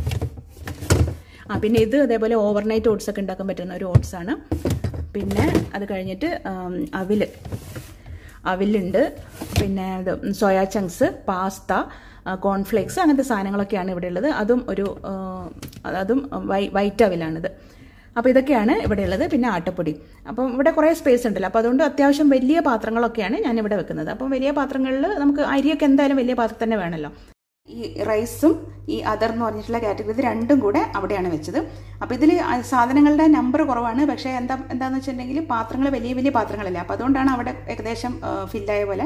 ആ പിന്നെ ഇത് അതേപോലെ ഓവർനൈറ്റ് ഓട്സ് ഒക്കെ ഉണ്ടാക്കാൻ പറ്റുന്ന ഒരു ഓട്സാണ്. പിന്നെ അത് കഴിഞ്ഞിട്ട് അവിൽ അവിലുണ്ട്. പിന്നെ ഇത് സോയാ ചങ്ക്സ്, പാസ്ത, കോൺഫ്ലേക്സ് അങ്ങനത്തെ സാധനങ്ങളൊക്കെയാണ് ഇവിടെ ഉള്ളത്. അതും ഒരു അതും വൈ വൈറ്റ് അവിലാണിത്. അപ്പോൾ ഇതൊക്കെയാണ് ഇവിടെ ഉള്ളത്. പിന്നെ ആട്ടപ്പൊടി. അപ്പം ഇവിടെ കുറേ സ്പേസ് ഉണ്ടല്ലോ, അപ്പോൾ അതുകൊണ്ട് അത്യാവശ്യം വലിയ പാത്രങ്ങളൊക്കെയാണ് ഞാനിവിടെ വെക്കുന്നത്. അപ്പം വലിയ പാത്രങ്ങളിൽ നമുക്ക് അരിയൊക്കെ എന്തായാലും വലിയ പാത്രം തന്നെ വേണമല്ലോ. ഈ റൈസും ഈ അതർ എന്ന് പറഞ്ഞിട്ടുള്ള കാറ്റഗറി ഇത് രണ്ടും കൂടെ അവിടെയാണ് വെച്ചത്. അപ്പോൾ ഇതിൽ സാധനങ്ങളുടെ നമ്പർ കുറവാണ്, പക്ഷേ എന്താ എന്താണെന്ന് വെച്ചിട്ടുണ്ടെങ്കിൽ പാത്രങ്ങൾ വലിയ വലിയ പാത്രങ്ങളല്ലേ, അപ്പോൾ അതുകൊണ്ടാണ് അവിടെ ഏകദേശം ഫില്ലായ പോലെ.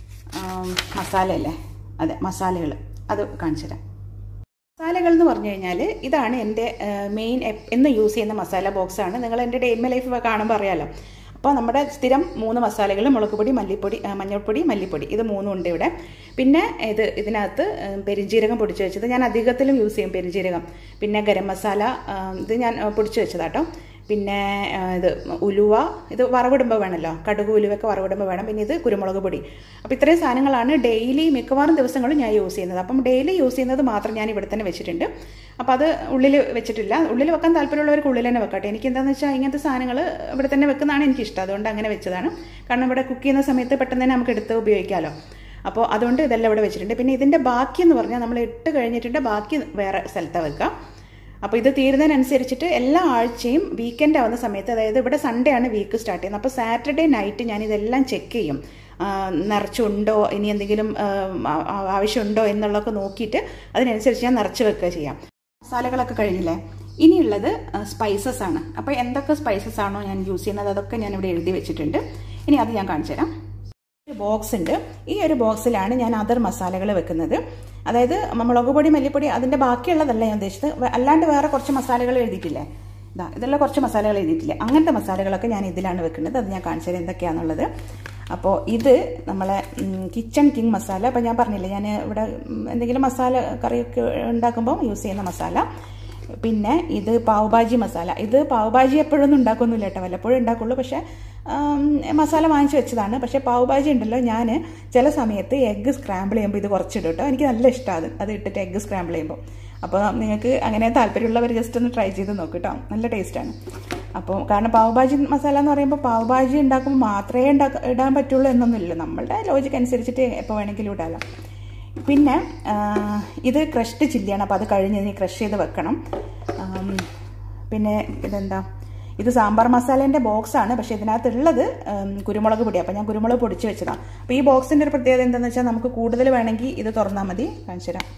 മസാല അല്ലേ, അതെ മസാലകൾ, അത് കാണിച്ചു തരാം. മസാലകൾ എന്ന് പറഞ്ഞു കഴിഞ്ഞാൽ ഇതാണ് എൻ്റെ മെയിൻ എന്ന് യൂസ് ചെയ്യുന്ന മസാല ബോക്സാണ്. നിങ്ങൾ എൻ്റെ ഡേ ഇൻ മൈ ലൈഫ് കാണുമ്പോൾ അറിയാമല്ലോ. അപ്പോൾ നമ്മുടെ സ്ഥിരം മൂന്ന് മസാലകൾ, മുളക് പൊടി, മല്ലിപ്പൊടി, മഞ്ഞൾപ്പൊടി, മല്ലിപ്പൊടി, ഇത് മൂന്നും ഉണ്ട് ഇവിടെ. പിന്നെ ഇത് ഇതിനകത്ത് പെരിഞ്ജീരകം പൊടിച്ച് വെച്ചത്, ഞാൻ അധികത്തിലും യൂസ് ചെയ്യും പെരിഞ്ജീരകം. പിന്നെ ഗരം മസാല, ഇത് ഞാൻ പൊടിച്ച് വെച്ചതാട്ടോ. പിന്നെ ഇത് ഉലുവ, ഇത് വറവിടുമ്പോൾ വേണമല്ലോ, കടുക് ഉലുവൊക്കെ വറവിടുമ്പോൾ വേണം. പിന്നെ ഇത് കുരുമുളക് പൊടി. അപ്പോൾ ഇത്രയും സാധനങ്ങളാണ് ഡെയിലി മിക്കവാറും ദിവസങ്ങളും ഞാൻ യൂസ് ചെയ്യുന്നത്. അപ്പം ഡെയിലി യൂസ് ചെയ്യുന്നത് മാത്രം ഞാൻ ഇവിടെ തന്നെ വെച്ചിട്ടുണ്ട്. അപ്പോൾ അത് ഉള്ളിൽ വെച്ചിട്ടില്ല. ഉള്ളിൽ വെക്കാൻ താല്പര്യമുള്ളവർക്ക് ഉള്ളിൽ തന്നെ വെക്കട്ടെ. എനിക്ക് എന്താണെന്ന് വെച്ചാൽ ഇങ്ങനത്തെ സാധനങ്ങൾ ഇവിടെ തന്നെ വെക്കുന്നതാണ് എനിക്കിഷ്ടം. അതുകൊണ്ട് അങ്ങനെ വെച്ചതാണ്. കാരണം ഇവിടെ കുക്ക് ചെയ്യുന്ന സമയത്ത് പെട്ടെന്ന് തന്നെ നമുക്ക് എടുത്ത് ഉപയോഗിക്കാമല്ലോ. അപ്പോൾ അതുകൊണ്ട് ഇതെല്ലാം ഇവിടെ വെച്ചിട്ടുണ്ട്. പിന്നെ ഇതിൻ്റെ ബാക്കി എന്ന് പറഞ്ഞാൽ നമ്മൾ ഇട്ട് കഴിഞ്ഞിട്ടുണ്ട്, ബാക്കി വേറെ സ്ഥലത്താണ് വെക്കുക. അപ്പോൾ ഇത് തീരുന്നതിനനുസരിച്ചിട്ട് എല്ലാ ആഴ്ചയും വീക്കെൻഡ് ആവുന്ന സമയത്ത്, അതായത് ഇവിടെ സൺഡേ ആണ് വീക്ക് സ്റ്റാർട്ട് ചെയ്യുന്നത്. അപ്പോൾ സാറ്റർഡേ നൈറ്റ് ഞാൻ ഇതെല്ലാം ചെക്ക് ചെയ്യും, നിറച്ചുണ്ടോ, ഇനി എന്തെങ്കിലും ആവശ്യമുണ്ടോ എന്നുള്ളതൊക്കെ നോക്കിയിട്ട് അതിനനുസരിച്ച് ഞാൻ നിറച്ച് വെക്കുക ചെയ്യാം. മസാലകളൊക്കെ കഴിഞ്ഞില്ലേ, ഇനിയുള്ളത് സ്പൈസസ് ആണ്. അപ്പോൾ എന്തൊക്കെ സ്പൈസസ് ആണോ ഞാൻ യൂസ് ചെയ്യുന്നത് അതൊക്കെ ഞാൻ ഇവിടെ എഴുതി വെച്ചിട്ടുണ്ട്. ഇനി അത് ഞാൻ കാണിച്ചു തരാം. ഒരു ബോക്സ് ഉണ്ട്. ഈ ഒരു ബോക്സിലാണ് ഞാൻ അതർ മസാലകൾ വെക്കുന്നത്. അതായത് മുളക് പൊടി, മല്ലിപ്പൊടി, അതിൻ്റെ ബാക്കിയുള്ളതല്ല ഞാൻ ഉദ്ദേശിച്ചത്. അല്ലാണ്ട് വേറെ കുറച്ച് മസാലകൾ എഴുതിയിട്ടില്ലേ, ഇതാ ഇതെല്ലാം കുറച്ച് മസാലകൾ എഴുതിയിട്ടില്ലേ, അങ്ങനത്തെ മസാലകളൊക്കെ ഞാൻ ഇതിലാണ് വെക്കുന്നത്. അത് ഞാൻ കാണിച്ചു തരാം എന്തൊക്കെയാണെന്നുള്ളത്. അപ്പോൾ ഇത് നമ്മളെ കിച്ചൺ കിങ് മസാല. അപ്പോൾ ഞാൻ പറഞ്ഞില്ലേ, ഞാൻ ഇവിടെ എന്തെങ്കിലും മസാല കറിയൊക്കെ ഉണ്ടാക്കുമ്പോൾ യൂസ് ചെയ്യുന്ന മസാല. പിന്നെ ഇത് പാവ് ഭാജി മസാല. ഇത് പാവ് ഭാജി എപ്പോഴൊന്നും ഉണ്ടാക്കൊന്നുമില്ല കേട്ടോ, വല്ലപ്പോഴും ഉണ്ടാക്കുള്ളൂ. പക്ഷേ മസാല വാങ്ങിച്ച് വെച്ചതാണ്. പക്ഷേ പാവ് ഭാജി ഉണ്ടല്ലോ, ഞാൻ ചില സമയത്ത് എഗ്ഗ് സ്ക്രാമ്പിൾ ചെയ്യുമ്പോൾ ഇത് കുറച്ചിടും കേട്ടോ. എനിക്ക് നല്ല ഇഷ്ടമാണ് അത് ഇട്ടിട്ട് എഗ്ഗ് സ്ക്രാമ്പിൾ ചെയ്യുമ്പോൾ. അപ്പോൾ നിങ്ങൾക്ക് അങ്ങനെ താല്പര്യമുള്ളവർ ജസ്റ്റ് ഒന്ന് ട്രൈ ചെയ്ത് നോക്കും കേട്ടോ, നല്ല ടേസ്റ്റാണ്. അപ്പോൾ കാരണം പാവ് ഭാജി മസാല എന്ന് പറയുമ്പോൾ പാവ് ഭാജി ഉണ്ടാക്കുമ്പോൾ മാത്രമേ ഉണ്ടാക്ക ഇടാൻ പറ്റുള്ളൂ എന്നൊന്നുമില്ല, നമ്മളുടെ ലോജിക്ക് അനുസരിച്ചിട്ട് എപ്പോൾ വേണമെങ്കിലും ഇടാമല്ലോ. പിന്നെ ഇത് ക്രഷ്ഡ് ചില്ലിയാണ്. അപ്പോൾ അത് കഴിഞ്ഞ് ഇനി ക്രഷ് ചെയ്ത് വെക്കണം. പിന്നെ ഇതെന്താ, ഇത് സാമ്പാർ മസാലേൻ്റെ ബോക്സാണ്. പക്ഷേ ഇതിനകത്തുള്ളത് കുരുമുളക് പൊടി. അപ്പോൾ ഞാൻ കുരുമുളക് പൊടിച്ച് വെച്ചതാണ്. അപ്പോൾ ഈ ബോക്സിൻ്റെ ഒരു പ്രത്യേകത എന്താണെന്ന് വെച്ചാൽ നമുക്ക് കൂടുതൽ വേണമെങ്കിൽ ഇത് തുറന്നാൽ മതി. കാണിച്ചു തരാം.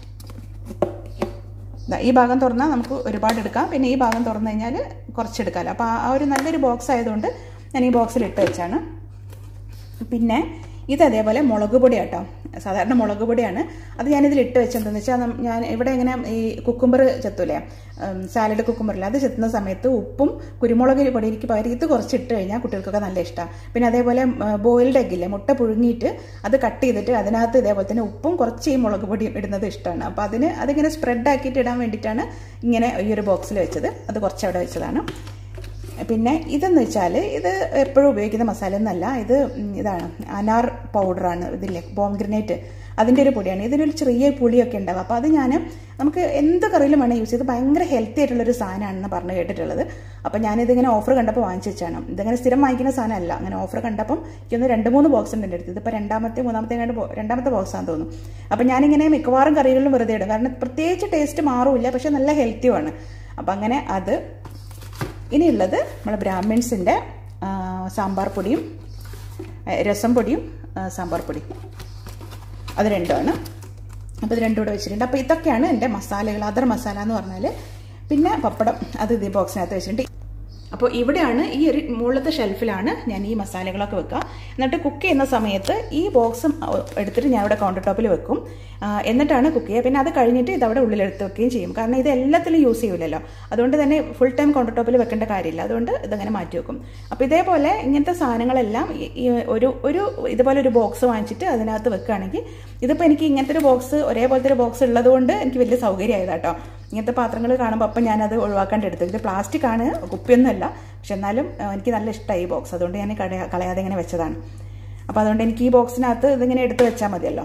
ഈ ഭാഗം തുറന്നാൽ നമുക്ക് ഒരുപാട് എടുക്കാം, പിന്നെ ഈ ഭാഗം തുറന്നു കഴിഞ്ഞാൽ കുറച്ചെടുക്കാമല്ലോ. അപ്പോൾ ആ ഒരു നല്ലൊരു ബോക്സ് ആയതുകൊണ്ട് ഞാൻ ഈ ബോക്സിൽ ഇട്ട് വെച്ചാണ്. പിന്നെ ഇത് അതേപോലെ മുളക് പൊടി കേട്ടോ, സാധാരണ മുളക് പൊടിയാണ്. അത് ഞാനിതിൽ ഇട്ട് വെച്ചെന്താണെന്ന് വെച്ചാൽ, ഞാൻ ഇവിടെ ഇങ്ങനെ ഈ കുക്കുംബർ ചെത്തൂലേ, സാലഡ് കുക്കുംബറില്ല, അത് ചെത്തുന്ന സമയത്ത് ഉപ്പും കുരുമുളക് പൊടിക്ക് പകരം ഇത് കുറച്ച് ഇട്ട് കഴിഞ്ഞാൽ കുട്ടികൾക്കൊക്കെ നല്ല ഇഷ്ടമാണ്. പിന്നെ അതേപോലെ ബോയിൽഡ് എഗ്ഗില്ലേ, മുട്ട പുഴുങ്ങിയിട്ട് അത് കട്ട് ചെയ്തിട്ട് അതിനകത്ത് ഇതേപോലെ തന്നെ ഉപ്പും കുറച്ച് ഈ മുളക് പൊടി ഇടുന്നത് ഇഷ്ടമാണ്. അപ്പോൾ അതിന് അതിങ്ങനെ സ്പ്രെഡ് ആക്കിയിട്ട് ഇടാൻ വേണ്ടിയിട്ടാണ് ഇങ്ങനെ ഈ ഒരു ബോക്സിൽ വെച്ചത്. അത് കുറച്ച് അവിടെ വെച്ചതാണ്. പിന്നെ ഇതെന്ന് വെച്ചാൽ ഇത് എപ്പോഴും ഉപയോഗിക്കുന്ന മസാല ഒന്നല്ല, ഇത് ഇതാണ് അനാർ പൗഡറാണ്, ഇതില്ലേ പോംഗ്രനേറ്റ്, അതിൻ്റെ ഒരു പൊടിയാണ്. ഇതിനൊരു ചെറിയ പുളിയൊക്കെ ഉണ്ടാവും. അപ്പോൾ അത് ഞാൻ നമുക്ക് എന്ത് കറിയിലും വേണം യൂസ് ചെയ്ത്, ഭയങ്കര ഹെൽത്തി ആയിട്ടുള്ളൊരു സാധനമാണെന്ന് പറഞ്ഞ് കേട്ടിട്ടുള്ളത്. അപ്പോൾ ഞാനിതിങ്ങനെ ഓഫർ കണ്ടപ്പോൾ വാങ്ങിച്ച് വെച്ചാണ്. ഇതിങ്ങനെ സ്ഥിരം വാങ്ങിക്കുന്ന സാധനമല്ല, അങ്ങനെ ഓഫർ കണ്ടപ്പം എനിക്കൊന്ന് രണ്ട് മൂന്ന് ബോക്സ് ഉണ്ട് എൻ്റെ അടുത്ത്. ഇതിപ്പോൾ രണ്ടാമത്തെ മൂന്നാമത്തെ കണ്ട് രണ്ടാമത്തെ ബോക്സാണെന്ന് തോന്നുന്നു. അപ്പോൾ ഞാനിങ്ങനെ മിക്കവാറും കറികളിലും വെറുതെ ഇടും, കാരണം പ്രത്യേകിച്ച് ടേസ്റ്റ് മാറില്ല, പക്ഷെ നല്ല ഹെൽത്തിയുമാണ്. അപ്പം അങ്ങനെ അത്. ഇനിയുള്ളത് നമ്മൾ ബ്രാഹ്മിൺസിൻ്റെ സാമ്പാർ പൊടിയും രസം പൊടിയും സാമ്പാർ പൊടിയും, അത് രണ്ടുമാണ്. അപ്പോൾ ഇത് രണ്ടും കൂടെ വെച്ചിട്ടുണ്ട്. അപ്പോൾ ഇതൊക്കെയാണ് എൻ്റെ മസാലകൾ, അതർ മസാല എന്ന് പറഞ്ഞാൽ. പിന്നെ പപ്പടം, അത് ഇതേ ബോക്സിനകത്ത് വെച്ചിട്ടുണ്ട്. അപ്പോൾ ഇവിടെയാണ് ഈ ഒരു മുകളിലത്തെ ഷെൽഫിലാണ് ഞാൻ ഈ മസാലകളൊക്കെ വെക്കുക. എന്നിട്ട് കുക്ക് ചെയ്യുന്ന സമയത്ത് ഈ ബോക്സും എടുത്തിട്ട് ഞാൻ ഇവിടെ കൗണ്ടർ ടോപ്പിൽ വെക്കും. എന്നിട്ടാണ് കുക്ക് ചെയ്യുക. പിന്നെ അത് കഴിഞ്ഞിട്ട് ഇതവിടെ ഉള്ളിലെടുത്ത് വെക്കുകയും ചെയ്യും, കാരണം ഇത് എല്ലാത്തിലും യൂസ് ചെയ്യില്ലല്ലോ. അതുകൊണ്ട് തന്നെ ഫുൾ ടൈം കൗണ്ടർ ടോപ്പിൽ വെക്കേണ്ട കാര്യമില്ല, അതുകൊണ്ട് ഇതങ്ങനെ മാറ്റി വെക്കും. അപ്പോൾ ഇതേപോലെ ഇങ്ങനത്തെ സാധനങ്ങളെല്ലാം ഈ ഒരു ഒരു ഇതുപോലെ ഒരു ബോക്സ് വാങ്ങിച്ചിട്ട് അതിനകത്ത് വെക്കുകയാണെങ്കിൽ, ഇതിപ്പോൾ എനിക്ക് ഇങ്ങനത്തെ ഒരു ബോക്സ് ഒരേപോലത്തെ ഒരു ബോക്സ് ഉള്ളതുകൊണ്ട് എനിക്ക് വലിയ സൗകര്യമായത് കേട്ടോ. ഇങ്ങനത്തെ പാത്രങ്ങൾ കാണുമ്പോൾ അപ്പം ഞാനത് ഒഴിവാക്കാണ്ട് എടുത്തു. ഇത് പ്ലാസ്റ്റിക് ആണ്, കുപ്പിയൊന്നുമല്ല, പക്ഷെ എന്നാലും എനിക്ക് നല്ല ഇഷ്ടമായി ഈ ബോക്സ്, അതുകൊണ്ട് ഞാൻ കളയാതെ ഇങ്ങനെ വെച്ചതാണ്. അപ്പോൾ അതുകൊണ്ട് എനിക്ക് ഈ ബോക്സിനകത്ത് ഇതിങ്ങനെ എടുത്ത് വെച്ചാൽ മതിയല്ലോ.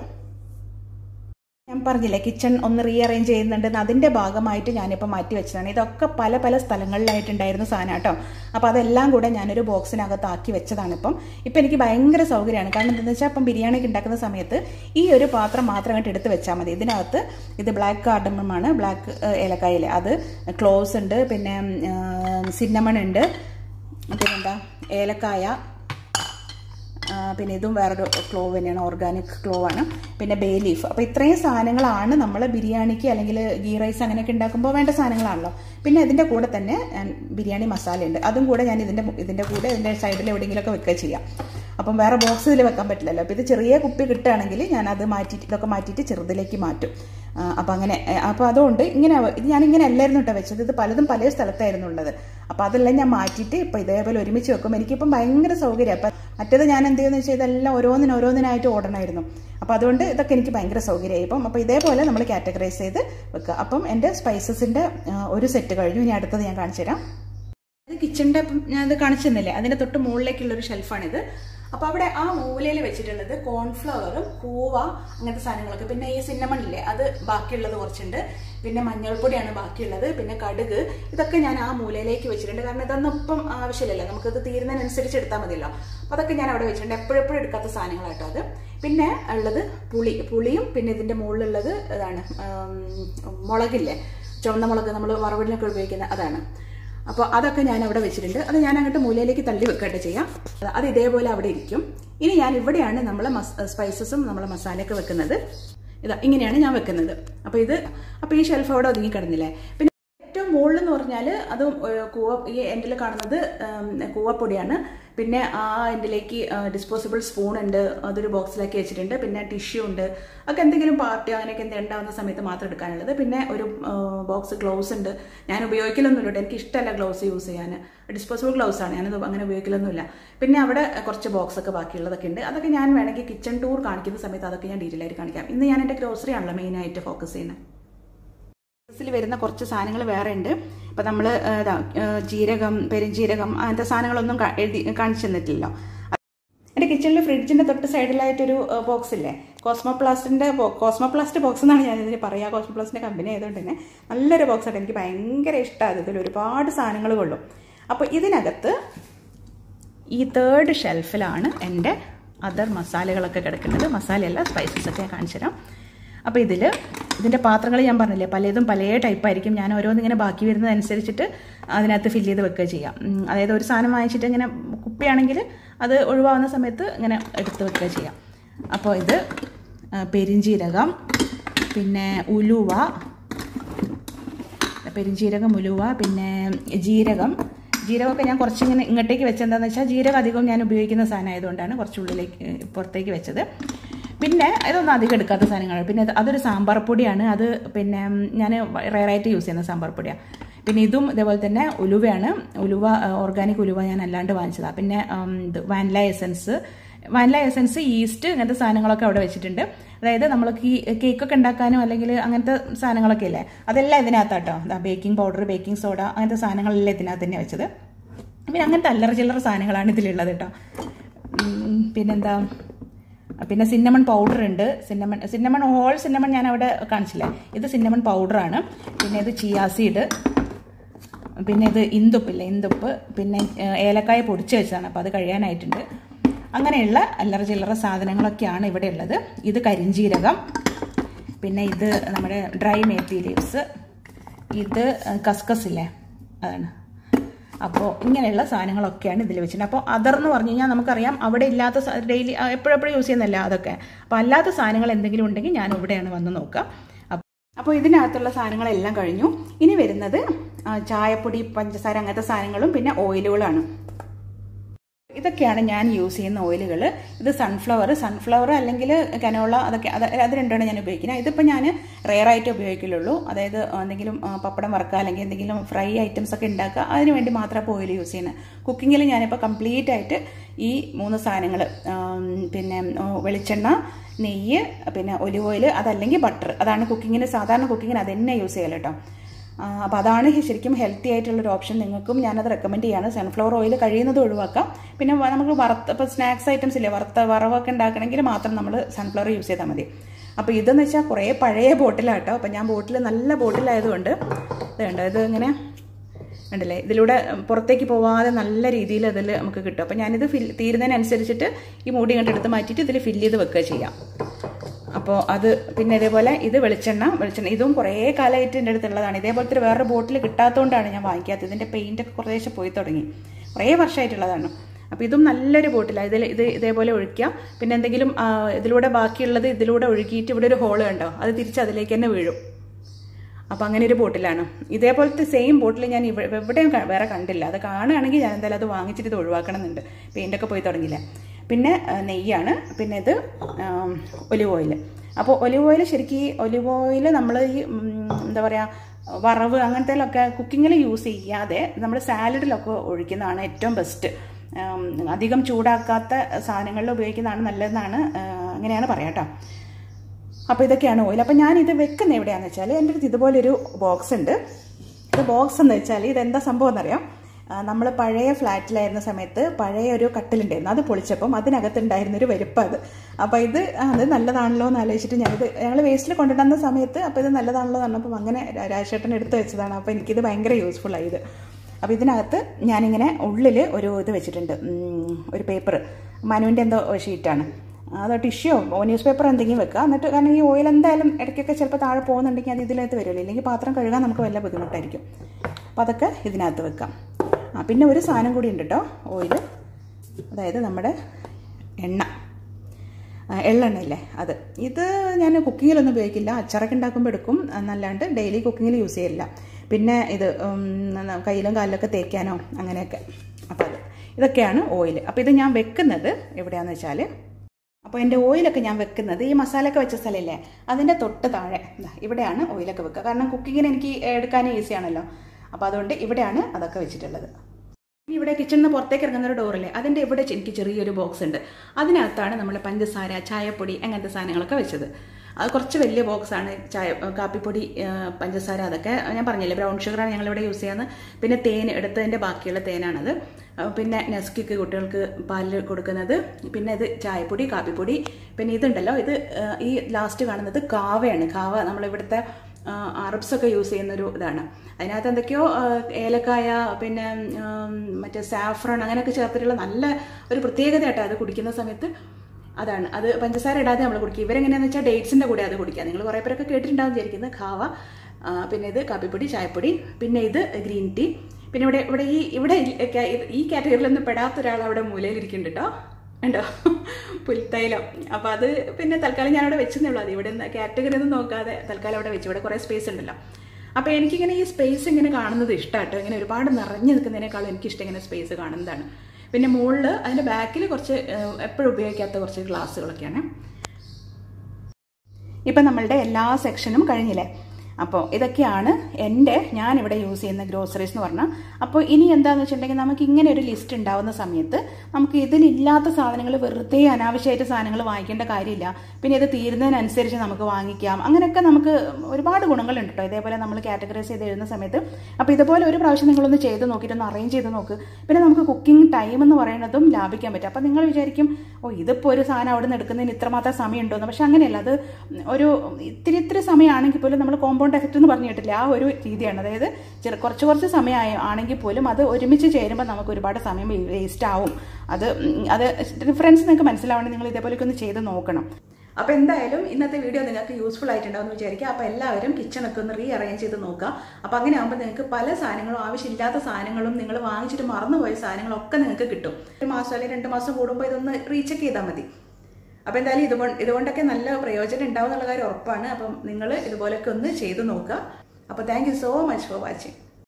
ഞാൻ പറഞ്ഞില്ലേ കിച്ചൺ ഒന്ന് റീഅറേഞ്ച് ചെയ്യുന്നുണ്ടെന്ന്, അതിൻ്റെ ഭാഗമായിട്ട് ഞാനിപ്പോൾ മാറ്റി വെച്ചതാണ്. ഇതൊക്കെ പല പല സ്ഥലങ്ങളിലായിട്ടുണ്ടായിരുന്ന സാധനം കേട്ടോ. അപ്പോൾ അതെല്ലാം കൂടെ ഞാനൊരു ബോക്സിനകത്ത് ആക്കി വെച്ചതാണ്. ഇപ്പം ഇപ്പം എനിക്ക് ഭയങ്കര സൗകര്യമാണ്, കാരണം എന്താണെന്ന് വെച്ചാൽ ഇപ്പം ബിരിയാണിക്ക് ഉണ്ടാക്കുന്ന സമയത്ത് ഈ ഒരു പാത്രം മാത്രം അങ്ങോട്ട് എടുത്ത് വെച്ചാൽ മതി. ഇതിനകത്ത് ഇത് ബ്ലാക്ക് കാർഡമമാണ്, ബ്ലാക്ക് ഏലക്കായിലെ, അത് ക്ലോവ്സ് ഉണ്ട്, പിന്നെ സിന്നമൺ ഉണ്ട്, പിന്നെന്താ ഏലക്കായ, പിന്നെ ഇതും വേറൊരു ക്ലോവ് തന്നെയാണ്, ഓർഗാനിക് ക്ലോവ് ആണ്, പിന്നെ ബേ ലീഫ്. അപ്പോൾ ഇത്രയും സാധനങ്ങളാണ് നമ്മൾ ബിരിയാണിക്ക് അല്ലെങ്കിൽ ഗീ റൈസ് അങ്ങനെയൊക്കെ ഉണ്ടാക്കുമ്പോൾ വേണ്ട സാധനങ്ങളാണല്ലോ. പിന്നെ ഇതിൻ്റെ കൂടെ തന്നെ ബിരിയാണി മസാല ഉണ്ട്, അതും കൂടെ ഞാൻ ഇതിൻ്റെ ഇതിൻ്റെ കൂടെ ഇതിൻ്റെ സൈഡിൽ എവിടെയെങ്കിലുമൊക്കെ വെക്കുക ചെയ്യാം. അപ്പം വേറെ ബോക്സ് ഇതിൽ വെക്കാൻ പറ്റില്ലല്ലോ. അപ്പോൾ ഇത് ചെറിയ കുപ്പി കിട്ടുകയാണെങ്കിൽ ഞാനത് മാറ്റിയിട്ട് ഇതൊക്കെ മാറ്റിയിട്ട് ചെറുതിലേക്ക് മാറ്റും. അപ്പം അങ്ങനെ, അപ്പോൾ അതുകൊണ്ട് ഇങ്ങനെ ഇത് ഞാനിങ്ങനെ അല്ലായിരുന്നു കേട്ടോ വെച്ചത്, ഇത് പലതും പല സ്ഥലത്തായിരുന്നു ഉള്ളത്. അപ്പോൾ അതെല്ലാം ഞാൻ മാറ്റിയിട്ട് ഇപ്പോൾ ഇതേപോലെ ഒരുമിച്ച് വെക്കും. എനിക്കിപ്പം ഭയങ്കര സൗകര്യം. അപ്പം മറ്റേത് ഞാൻ എന്ത് ചെയ്യുമെന്ന് വെച്ചാൽ ഇതെല്ലാം ഓരോന്നിന് ഓരോന്നിനായിട്ട് ഓടണമായിരുന്നു. അപ്പോൾ അതുകൊണ്ട് ഇതൊക്കെ എനിക്ക് ഭയങ്കര സൗകര്യമായി. ഇപ്പം അപ്പോൾ ഇതേപോലെ നമ്മൾ കാറ്റഗറൈസ് ചെയ്ത് വെക്കുക. അപ്പം എൻ്റെ സ്പൈസസിൻ്റെ ഒരു സെറ്റ് കഴിഞ്ഞു. ഇനി അടുത്തത് ഞാൻ കാണിച്ചു തരാം. ഇത് കിച്ചണിൻ്റെ ഞാൻ ഇത് കാണിച്ചു തന്നില്ലേ, അതിൻ്റെ തൊട്ട് മുകളിലേക്കുള്ളൊരു ഷെൽഫാണിത്. അപ്പോൾ അവിടെ ആ മൂലയിൽ വെച്ചിട്ടുള്ളത് കോൺഫ്ലവറും കൂവ അങ്ങനത്തെ സാധനങ്ങളൊക്കെ, പിന്നെ ഈ സിന്നമൺ ഇല്ലേ അത് ബാക്കിയുള്ളത് കുറച്ചുണ്ട്, പിന്നെ മഞ്ഞൾപ്പൊടിയാണ് ബാക്കിയുള്ളത്, പിന്നെ കടുക്, ഇതൊക്കെ ഞാൻ ആ മൂലയിലേക്ക് വെച്ചിട്ടുണ്ട്. കാരണം ഇതൊന്നും ഇപ്പം ആവശ്യമില്ലല്ലോ, നമുക്കത് തീരുന്നതിനനുസരിച്ച് എടുത്താൽ മതിയല്ലോ. അപ്പോൾ അതൊക്കെ ഞാൻ അവിടെ വെച്ചിട്ടുണ്ട്, എപ്പോഴെപ്പോഴും എടുക്കാത്ത സാധനങ്ങളാട്ടോ അത്. പിന്നെ ഉള്ളത് പുളി, പുളിയും പിന്നെ ഇതിൻ്റെ മുകളിലുള്ളത് ഇതാണ് മുളകില്ലേ, ചുവന്ന മുളക് നമ്മൾ വറവിടിനൊക്കെ ഉപയോഗിക്കുന്ന അതാണ്. അപ്പോൾ അതൊക്കെ ഞാൻ അവിടെ വെച്ചിട്ടുണ്ട്. അത് ഞാൻ അങ്ങോട്ട് മൂലയിലേക്ക് തള്ളി വെക്കട്ടെ ചെയ്യാം. അത് ഇതേപോലെ അവിടെ ഇരിക്കും. ഇനി ഞാൻ ഇവിടെയാണ് നമ്മൾ സ്പൈസസും നമ്മൾ മസാലയൊക്കെ വെക്കുന്നത്. ഇതാ ഇങ്ങനെയാണ് ഞാൻ വെക്കുന്നത്. അപ്പോൾ ഇത് അപ്പോൾ ഈ ഷെൽഫ് അവിടെ ഒതുങ്ങി കിടന്നില്ലേ. പിന്നെ ഏറ്റവും മുകളിൽ എന്ന് പറഞ്ഞാൽ അത് കൂവ, ഈ എൻഡിൽ കാണുന്നത് കൂവപ്പൊടിയാണ്. പിന്നെ ആ എൻഡിലേക്ക് ഡിസ്പോസിബിൾ സ്പൂൺ ഉണ്ട്, അതൊരു ബോക്സിലാക്കി വെച്ചിട്ടുണ്ട്. പിന്നെ ടിഷ്യൂ ഉണ്ട്, ഒക്കെ എന്തെങ്കിലും പാർട്ടി അങ്ങനെയൊക്കെ എന്തെങ്കിലും ഉണ്ടാകുന്ന സമയത്ത് മാത്രം എടുക്കാനുള്ളത്. പിന്നെ ഒരു ബോക്സ് ഗ്ലൗസ് ഉണ്ട്. ഞാൻ ഉപയോഗിക്കലൊന്നുമില്ല, എനിക്ക് ഇഷ്ടമല്ല ഗ്ലൗസ് യൂസ് ചെയ്യാൻ, ഡിസ്പോസിബിൾ ഗ്ലൗസ് ആണ്, ഞാനത് അങ്ങനെ ഉപയോഗിക്കലൊന്നുമില്ല. പിന്നെ അവിടെ കുറച്ച് ബോക്സ് ഒക്കെ ബാക്കിയുള്ളതൊക്കെ ഉണ്ട്. അതൊക്കെ ഞാൻ വേണമെങ്കിൽ കിച്ചൺ ടൂർ കാണിക്കുന്ന സമയത്ത് അതൊക്കെ ഞാൻ ഡീറ്റെയിൽ ആയിട്ട് കാണിക്കാം. ഇന്ന് ഞാൻ എൻ്റെ ഗ്രോസറി ആണല്ലോ മെയിനായിട്ട് ഫോക്കസ് ചെയ്യുന്നത്. ിൽ വരുന്ന കുറച്ച് സാധനങ്ങൾ വേറെ ഉണ്ട്. ഇപ്പം നമ്മൾ ജീരകം, പെരുംജീരകം അങ്ങനത്തെ സാധനങ്ങളൊന്നും എഴുതി കാണിച്ചു തന്നിട്ടില്ലല്ലോ. എൻ്റെ കിച്ചണിൽ ഫ്രിഡ്ജിൻ്റെ തൊട്ട് സൈഡിലായിട്ടൊരു ബോക്സ് ഇല്ലേ, കോസ്മോപ്ലാസ്റ്റിൻ്റെ കോസ്മോപ്ലാസ്റ്റ് ബോക്സ് എന്നാണ് ഞാനിതിന് പറയുക. കോസ്മോപ്ലാസ്റ്റിൻ്റെ കമ്പനി ആയതുകൊണ്ട് തന്നെ നല്ലൊരു ബോക്സാണ്, എനിക്ക് ഭയങ്കര ഇഷ്ടമാണ്. ഇതിൽ ഒരുപാട് സാധനങ്ങൾ കൊള്ളും. അപ്പോൾ ഇതിനകത്ത് ഈ തേർഡ് ഷെൽഫിലാണ് എൻ്റെ അതർ മസാലകളൊക്കെ കിടക്കുന്നത്. മസാലയല്ല, സ്പൈസസൊക്കെ ഞാൻ കാണിച്ചു തരാം. അപ്പോൾ ഇതിൽ ഇതിൻ്റെ പാത്രങ്ങൾ ഞാൻ പറഞ്ഞില്ലേ പലതും പല ടൈപ്പായിരിക്കും. ഞാൻ ഓരോന്നിങ്ങനെ ബാക്കി വരുന്നതനുസരിച്ചിട്ട് അതിനകത്ത് ഫില്ല് ചെയ്ത് വെക്കുക ചെയ്യാം. അതായത് ഒരു സാധനം വാങ്ങിച്ചിട്ട് ഇങ്ങനെ കുപ്പിയാണെങ്കിൽ അത് ഒഴിവാകുന്ന സമയത്ത് ഇങ്ങനെ എടുത്ത് വെക്കുക ചെയ്യാം. അപ്പോൾ ഇത് പെരിഞ്ജീരകം, പിന്നെ ഉലുവ, പെരിഞ്ജീരകം, ഉലുവ, പിന്നെ ജീരകം. ജീരകമൊക്കെ ഞാൻ കുറച്ചിങ്ങനെ ഇങ്ങോട്ടേക്ക് വെച്ചെന്താണെന്ന് വെച്ചാൽ ജീരകം അധികം ഞാൻ ഉപയോഗിക്കുന്ന സാധനം ആയതുകൊണ്ടാണ് കുറച്ച് ഉള്ളിലേക്ക് പുറത്തേക്ക് വെച്ചത്. പിന്നെ ഇതൊന്നും അധികം എടുക്കാത്ത സാധനങ്ങളാണ്. പിന്നെ അതൊരു സാമ്പാർ പൊടിയാണ്, അത് പിന്നെ ഞാൻ റയറായിട്ട് യൂസ് ചെയ്യുന്ന സാമ്പാർ പൊടിയാണ്. പിന്നെ ഇതും ഇതേപോലെ തന്നെ ഉലുവയാണ്, ഉലുവ ഓർഗാനിക് ഉലുവ ഞാൻ അല്ലാണ്ട് വാങ്ങിച്ചതാണ്. പിന്നെ ഇത് vanilla essence, vanilla essence, yeast, ഇങ്ങനത്തെ സാധനങ്ങളൊക്കെ അവിടെ വെച്ചിട്ടുണ്ട്. അതായത് നമ്മൾ കേക്കൊക്കെ ഉണ്ടാക്കാനും അല്ലെങ്കിൽ അങ്ങനത്തെ സാധനങ്ങളൊക്കെ ഇല്ലേ, അതെല്ലാം ഇതിനകത്താട്ടോ. ബേക്കിംഗ് പൗഡർ, ബേക്കിംഗ് സോഡ, അങ്ങനത്തെ സാധനങ്ങളെല്ലാം ഇതിനകത്ത് തന്നെ വെച്ചത്. പിന്നെ അങ്ങനത്തെ അല്ലറ ചില്ലറ സാധനങ്ങളാണ് ഇതിലുള്ളത് കേട്ടോ. പിന്നെന്താ, പിന്നെ സിന്നമൺ പൗഡർ ഉണ്ട്. സിന്നമൺ സിന്നമൺ ഹോൾ സിന്നമൺ ഞാൻ അവിടെ കാണിച്ചില്ലേ, ഇത് സിന്നമൺ പൗഡറാണ്. പിന്നെ ഇത് ചിയാ സീഡ്, പിന്നെ ഇത് ഇന്തുപ്പില്ലേ ഇന്തുപ്പ്, പിന്നെ ഏലക്കായ പൊടിച്ച് വെച്ചതാണ്, അപ്പോൾ അത് കഴിയാനായിട്ടുണ്ട്. അങ്ങനെയുള്ള അല്ലറ ചില്ലറ സാധനങ്ങളൊക്കെയാണ് ഇവിടെ ഉള്ളത്. ഇത് കരിഞ്ജീരകം, പിന്നെ ഇത് നമ്മുടെ ഡ്രൈ മേത്തി ലീവ്സ്, ഇത് കസ്കസ് ഇല്ലേ അതാണ്. അപ്പോൾ ഇങ്ങനെയുള്ള സാധനങ്ങളൊക്കെയാണ് ഇതിൽ വെച്ചിട്ടുണ്ട്. അപ്പോൾ അതർ എന്ന് പറഞ്ഞു കഴിഞ്ഞാൽ നമുക്കറിയാം അവിടെ ഇല്ലാത്ത ഡെയിലി എപ്പോഴെപ്പോഴും യൂസ് ചെയ്യുന്നല്ല അതൊക്കെ. അപ്പോൾ അല്ലാത്ത സാധനങ്ങൾ എന്തെങ്കിലും ഉണ്ടെങ്കിൽ ഞാൻ ഇവിടെയാണ് വന്ന് നോക്കുക. അപ്പോൾ ഇതിനകത്തുള്ള സാധനങ്ങളെല്ലാം കഴിഞ്ഞു. ഇനി വരുന്നത് ചായപ്പൊടി, പഞ്ചസാര, അങ്ങനത്തെ സാധനങ്ങളും പിന്നെ ഓയിലുകളാണ്. ഇതൊക്കെയാണ് ഞാൻ യൂസ് ചെയ്യുന്ന ഓയിലുകൾ. ഇത് സൺഫ്ലവർ സൺഫ്ലവർ അല്ലെങ്കിൽ കനോള, അതൊക്കെ അത് അത് രണ്ടാണ് ഞാൻ ഉപയോഗിക്കുന്നത്. ഇതിപ്പോൾ ഞാൻ റെയർ ആയിട്ട് ഉപയോഗിക്കുള്ളൂ. അതായത് എന്തെങ്കിലും പപ്പടം വറുക്കുക അല്ലെങ്കിൽ എന്തെങ്കിലും ഫ്രൈ ഐറ്റംസ് ഒക്കെ ഉണ്ടാക്കുക, അതിന് വേണ്ടി മാത്രമേ ഓയിൽ യൂസ് ചെയ്യുന്നത്. കുക്കിങ്ങിൽ ഞാനിപ്പോൾ കംപ്ലീറ്റ് ആയിട്ട് ഈ മൂന്ന് സാധനങ്ങൾ, പിന്നെ വെളിച്ചെണ്ണ, നെയ്യ്, പിന്നെ ഒലിവ് ഓയിൽ, അതല്ലെങ്കിൽ ബട്ടർ, അതാണ് കുക്കിങ്ങിന് സാധാരണ കുക്കിങ്ങിന് അത് തന്നെ യൂസ് ചെയ്യല് കേട്ടോ. അപ്പോൾ അതാണ് ശരിക്കും ഹെൽത്തി ആയിട്ടുള്ളൊരു ഓപ്ഷൻ. നിങ്ങൾക്കും ഞാനത് റെക്കമെൻഡ് ചെയ്യാണ്. സൺഫ്ലവർ ഓയിൽ കഴിയുന്നത് ഒഴിവാക്കാം. പിന്നെ നമുക്ക് വറുത്ത ഇപ്പോൾ സ്നാക്സ് ഐറ്റംസ് ഇല്ലേ, വറുത്ത വറവൊക്കെ ഉണ്ടാക്കണമെങ്കിൽ മാത്രം നമ്മൾ സൺഫ്ലവർ യൂസ് ചെയ്താൽ മതി. അപ്പോൾ ഇതെന്ന് വെച്ചാൽ കുറേ പഴയ ബോട്ടിലാട്ടോ. അപ്പോൾ ഞാൻ ബോട്ടിൽ നല്ല ബോട്ടിലായതുകൊണ്ട് ഇത് കണ്ടോ, ഇത് ഇങ്ങനെ ഉണ്ടല്ലേ, ഇതിലൂടെ പുറത്തേക്ക് പോവാതെ നല്ല രീതിയിൽ അതിൽ നമുക്ക് കിട്ടും. അപ്പോൾ ഞാനിത് ഫിൽ തീരുന്നതിനനുസരിച്ചിട്ട് ഈ മൂടി കണ്ടെടുത്ത് മാറ്റിയിട്ട് ഇതിൽ ഫില്ല് ചെയ്ത് വെക്കുക ചെയ്യാം. അപ്പോൾ അത് പിന്നെ ഇതേപോലെ ഇത് വെളിച്ചെണ്ണ വെളിച്ചെണ്ണ ഇതും കുറേ കാലമായിട്ട് എൻ്റെ അടുത്തുള്ളതാണ്. ഇതേപോലത്തെ വേറൊരു ബോട്ടിൽ കിട്ടാത്തതുകൊണ്ടാണ് ഞാൻ വാങ്ങിക്കാത്തത്. ഇതിൻ്റെ പെയിൻ്റൊക്കെ കുറേശ്ശെ പോയി തുടങ്ങി, കുറേ വർഷമായിട്ടുള്ളതാണ്. അപ്പോൾ ഇതും നല്ലൊരു ബോട്ടിലാണ്. ഇതിൽ ഇത് ഇതേപോലെ ഒഴിക്കുക. പിന്നെ എന്തെങ്കിലും ഇതിലൂടെ ബാക്കിയുള്ളത് ഇതിലൂടെ ഒഴുകിയിട്ട് ഇവിടെ ഒരു ഹോള് കണ്ടോ, അത് തിരിച്ച് അതിലേക്ക് തന്നെ വീഴും. അപ്പോൾ അങ്ങനെ ഒരു ബോട്ടിലാണ്. ഇതേപോലത്തെ സെയിം ബോട്ടിൽ ഞാൻ ഇവിടെ എവിടെയും വേറെ കണ്ടില്ല. അത് കാണുകയാണെങ്കിൽ ഞാൻ എന്തായാലും അത് വാങ്ങിച്ചിട്ട് ഇത് ഒഴിവാക്കണം എന്നുണ്ട്. പെയിൻ്റൊക്കെ പോയി തുടങ്ങിയില്ല. പിന്നെ നെയ്യാണ്, പിന്നെ ഇത് ഒലിവ് ഓയിൽ. അപ്പോൾ ഒലിവ് ഓയിൽ ശരിക്കും ഈ ഒലിവ് ഓയിൽ നമ്മൾ ഈ എന്താ പറയുക വറവ് അങ്ങനത്തേലൊക്കെ കുക്കിങ്ങിൽ യൂസ് ചെയ്യാതെ നമ്മൾ സാലഡിലൊക്കെ ഒഴിക്കുന്നതാണ് ഏറ്റവും ബെസ്റ്റ്. അധികം ചൂടാക്കാത്ത സാധനങ്ങളിൽ ഉപയോഗിക്കുന്നതാണ് നല്ലതെന്നാണ്, അങ്ങനെയാണ് പറയാം കേട്ടോ. അപ്പോൾ ഇതൊക്കെയാണ് ഓയിൽ. അപ്പോൾ ഞാനിത് വെക്കുന്നത് എവിടെയാണെന്ന് വെച്ചാൽ എൻ്റെ അടുത്ത് ഇതുപോലൊരു ബോക്സ് ഉണ്ട്. ഇത് ബോക്സ് എന്ന് വെച്ചാൽ ഇതെന്താ സംഭവം എന്നറിയാം. നമ്മൾ പഴയ ഫ്ലാറ്റിലായിരുന്ന സമയത്ത് പഴയ ഒരു കട്ടിലുണ്ടായിരുന്നു, അത് പൊളിച്ചപ്പം അതിനകത്തുണ്ടായിരുന്നൊരു വലുപ്പം അത്. അപ്പോൾ ഇത് അത് നല്ലതാണല്ലോ എന്ന് ആലോചിച്ചിട്ട് ഞാനിത് ഞങ്ങൾ വേസ്റ്റിൽ കൊണ്ടുവന്ന സമയത്ത് അപ്പോൾ ഇത് നല്ലതാണല്ലോ എന്ന് പറഞ്ഞപ്പോൾ അങ്ങനെ രാജേട്ടൻ എടുത്ത് വെച്ചതാണ്. അപ്പോൾ എനിക്കിത് ഭയങ്കര യൂസ്ഫുള്ളായി ഇത്. അപ്പോൾ ഇതിനകത്ത് ഞാനിങ്ങനെ ഉള്ളിൽ ഒരു ഇത് വെച്ചിട്ടുണ്ട്, ഒരു പേപ്പർ, മനുവിൻ്റെ എന്തോ ഷീറ്റാണ്, അതോ ടിഷ്യോ ന്യൂസ് പേപ്പർ എന്തെങ്കിലും വെക്കുക. എന്നിട്ട് കാരണം ഈ ഓയിൽ എന്തായാലും ഇടയ്ക്കൊക്കെ ചിലപ്പോൾ താഴെ പോകുന്നുണ്ടെങ്കിൽ അത് ഇതിനകത്ത് വരുമല്ലോ, ഇല്ലെങ്കിൽ പാത്രം കഴുകാൻ നമുക്ക് വല്ല ബുദ്ധിമുട്ടായിരിക്കും. അപ്പോൾ അതൊക്കെ ഇതിനകത്ത് വെക്കാം. ആ പിന്നെ ഒരു സാധനം കൂടി ഉണ്ട് കേട്ടോ, ഓയിൽ, അതായത് നമ്മുടെ എണ്ണ, എള്ളെണ്ണ ഇല്ലേ അത്. ഇത് ഞാൻ കുക്കിങ്ങിലൊന്നും ഉപയോഗിക്കില്ല, അച്ചാറൊക്കെ ഉണ്ടാക്കുമ്പോൾ എടുക്കും എന്നല്ലാണ്ട് ഡെയിലി കുക്കിങ്ങിൽ യൂസ് ചെയ്യില്ല. പിന്നെ ഇത് കയ്യിലും കാലിലൊക്കെ തേക്കാനോ അങ്ങനെയൊക്കെ. അപ്പോൾ അത് ഇതൊക്കെയാണ് ഓയിൽ. അപ്പോൾ ഇത് ഞാൻ വെക്കുന്നത് എവിടെയാണെന്ന് വെച്ചാൽ, അപ്പോൾ എൻ്റെ ഓയിലൊക്കെ ഞാൻ വെക്കുന്നത് ഈ മസാലയൊക്കെ വെച്ച സ്ഥലമില്ലേ അതിൻ്റെ തൊട്ട് താഴെ ഇവിടെയാണ് ഓയിലൊക്കെ വെക്കുക. കാരണം കുക്കിങ്ങിന് എനിക്ക് എടുക്കാൻ ഈസിയാണല്ലോ. അപ്പോൾ അതുകൊണ്ട് ഇവിടെയാണ് അതൊക്കെ വെച്ചിട്ടുള്ളത്. ഇനി ഇവിടെ കിച്ചണിൽ നിന്ന് പുറത്തേക്ക് ഇറങ്ങുന്ന ഒരു ഡോറില്ലേ, അതിൻ്റെ ഇവിടെ എനിക്ക് ചെറിയൊരു ബോക്സ് ഉണ്ട്. അതിനകത്താണ് നമ്മൾ പഞ്ചസാര, ചായപ്പൊടി അങ്ങനത്തെ സാധനങ്ങളൊക്കെ വെച്ചത്. അത് കുറച്ച് വലിയ ബോക്സാണ്. ചായ, കാപ്പിപ്പൊടി, പഞ്ചസാര, അതൊക്കെ ഞാൻ പറഞ്ഞില്ലേ ബ്രൗൺ ഷുഗറാണ് ഞങ്ങളിവിടെ യൂസ് ചെയ്യുന്നത്. പിന്നെ തേൻ എടുത്തതിൻ്റെ ബാക്കിയുള്ള തേനാണത്. പിന്നെ നെസ്കിക്ക് കുട്ടികൾക്ക് പാലിൽ കൊടുക്കുന്നത്. പിന്നെ ഇത് ചായപ്പൊടി, കാപ്പിപ്പൊടി. പിന്നെ ഇതുണ്ടല്ലോ, ഇത് ഈ ലാസ്റ്റ് കാണുന്നത് കാവയാണ്. കാവ നമ്മളിവിടുത്തെ അറബ്സൊക്കെ യൂസ് ചെയ്യുന്നൊരു ഇതാണ്. അതിനകത്ത് എന്തൊക്കെയോ ഏലക്കായ, പിന്നെ മറ്റേ സാഫ്രോൺ അങ്ങനെയൊക്കെ ചേർത്തിട്ടുള്ള നല്ല ഒരു പ്രത്യേകതയായിട്ടോ അത് കുടിക്കുന്ന സമയത്ത്. അതാണ് അത് പഞ്ചസാര ഇടാതെ നമ്മൾ കുടിക്കുക. ഇവരെങ്ങനെയാണെന്ന് വെച്ചാൽ ഡേറ്റ്സിൻ്റെ കൂടെ അത് കുടിക്കുക. നിങ്ങൾ കുറേ പേരൊക്കെ കേട്ടിട്ടുണ്ടാവും വിചാരിക്കുന്നത്. ഖാവ, പിന്നെ ഇത് കാപ്പിപ്പൊടി, ചായപ്പൊടി, പിന്നെ ഇത് ഗ്രീൻ ടീ. പിന്നെ ഇവിടെ ഇവിടെ ഈ ഇവിടെ ഈ കാറ്റഗറിയിലൊന്നും പെടാത്ത ഒരാൾ അവിടെ മൂലയിലിരിക്കുന്നുണ്ട് കേട്ടോ, ഉണ്ടോ, പുൽത്തൈലം. അപ്പോൾ അത് പിന്നെ തൽക്കാലം ഞാനവിടെ വെച്ചെന്നേ ഉള്ളൂ. അത് ഇവിടെ കാറ്റഗറി ഒന്നും നോക്കാതെ തൽക്കാലം അവിടെ വെച്ചു. ഇവിടെ കുറേ സ്പേസ് ഉണ്ടല്ലോ. അപ്പോൾ എനിക്കിങ്ങനെ ഈ സ്പേസ് ഇങ്ങനെ കാണുന്നത് ഇഷ്ടമാട്ടോ. ഇങ്ങനെ ഒരുപാട് നിറഞ്ഞു നിൽക്കുന്നതിനേക്കാളും എനിക്കിഷ്ടം ഇങ്ങനെ സ്പേസ് കാണുന്നതാണ്. പിന്നെ മുകളിൽ അതിൻ്റെ ബാക്കിൽ കുറച്ച് എപ്പോഴും ഉപയോഗിക്കാത്ത കുറച്ച് ഗ്ലാസ്സുകളൊക്കെയാണ്. ഇപ്പം നമ്മളുടെ എല്ലാ സെക്ഷനും കഴിഞ്ഞില്ലേ. അപ്പോൾ ഇതൊക്കെയാണ് എൻ്റെ ഞാനിവിടെ യൂസ് ചെയ്യുന്ന ഗ്രോസറീസ് എന്ന് പറഞ്ഞാൽ. അപ്പോൾ ഇനി എന്താണെന്ന് വെച്ചിട്ടുണ്ടെങ്കിൽ നമുക്ക് ഇങ്ങനെ ഒരു ലിസ്റ്റ് ഉണ്ടാവുന്ന സമയത്ത് നമുക്ക് ഇതിലില്ലാത്ത സാധനങ്ങൾ വെറുതെ അനാവശ്യമായിട്ട് സാധനങ്ങൾ വാങ്ങിക്കേണ്ട കാര്യമില്ല. പിന്നെ ഇത് തീരുന്നതിനനുസരിച്ച് നമുക്ക് വാങ്ങിക്കാം. അങ്ങനെയൊക്കെ നമുക്ക് ഒരുപാട് ഗുണങ്ങളുണ്ട് കേട്ടോ ഇതേപോലെ നമ്മൾ കാറ്റഗറൈസ് ചെയ്ത് എഴുതുന്ന സമയത്ത്. അപ്പോൾ ഇതുപോലെ ഒരു പ്രാവശ്യം നിങ്ങളൊന്ന് ചെയ്ത് നോക്കിയിട്ടൊന്ന് അറേഞ്ച് ചെയ്ത് നോക്ക്. പിന്നെ നമുക്ക് കുക്കിംഗ് ടൈം എന്ന് പറയുന്നതും ലാഭിക്കാൻ പറ്റും. അപ്പോൾ നിങ്ങൾ വിചാരിക്കും ഓ ഇതിപ്പോൾ ഒരു സാധനം അവിടെ നിന്ന് എടുക്കുന്നതിന് ഇത്രമാത്രം സമയം ഉണ്ടോയെന്ന്. പക്ഷെ അങ്ങനെയല്ല, അത് ഒരു ഇത്തിരി ഇത്തിരി സമയമാണെങ്കിൽ പോലും നമ്മൾ കോമ്പൗണ്ട് എഫക്റ്റ് എന്ന് പറഞ്ഞു കേട്ടില്ല, ആ ഒരു രീതിയാണ്. അതായത് ചെറു കുറച്ച് കുറച്ച് സമയമായി ആണെങ്കിൽ പോലും അത് ഒരുമിച്ച് ചേരുമ്പോൾ നമുക്ക് ഒരുപാട് സമയം വേസ്റ്റ് ആവും. അത് അത് ഡിഫറൻസ് നിങ്ങൾക്ക് മനസ്സിലാവണമെങ്കിൽ നിങ്ങൾ ഇതേപോലെയൊക്കെ ഒന്ന് ചെയ്ത് നോക്കണം. അപ്പോൾ എന്തായാലും ഇന്നത്തെ വീഡിയോ നിങ്ങൾക്ക് യൂസ്ഫുൾ ആയിട്ടുണ്ടാവും എന്ന് വിചാരിക്കുക. അപ്പോൾ എല്ലാവരും കിച്ചണൊക്കെ ഒന്ന് റീ അറേഞ്ച് ചെയ്ത് നോക്കുക. അപ്പോൾ അങ്ങനെ ആകുമ്പോൾ നിങ്ങൾക്ക് പല സാധനങ്ങളും ആവശ്യമില്ലാത്ത സാധനങ്ങളും നിങ്ങൾ വാങ്ങിച്ചിട്ട് മറന്നുപോയ സാധനങ്ങളൊക്കെ നിങ്ങൾക്ക് കിട്ടും. ഒരു മാസം അല്ലെങ്കിൽ രണ്ട് മാസം കൂടുമ്പോൾ ഇതൊന്ന് റീചെക്ക് ചെയ്താൽ മതി. അപ്പോൾ എന്തായാലും ഇതുകൊണ്ട് ഇതുകൊണ്ടൊക്കെ നല്ല പ്രയോജനം ഉണ്ടാവും എന്നുള്ള കാര്യം ഉറപ്പാണ്. അപ്പം നിങ്ങൾ ഇതുപോലെയൊക്കെ ഒന്ന് ചെയ്ത് നോക്കുക. അപ്പോൾ thank you so much for watching.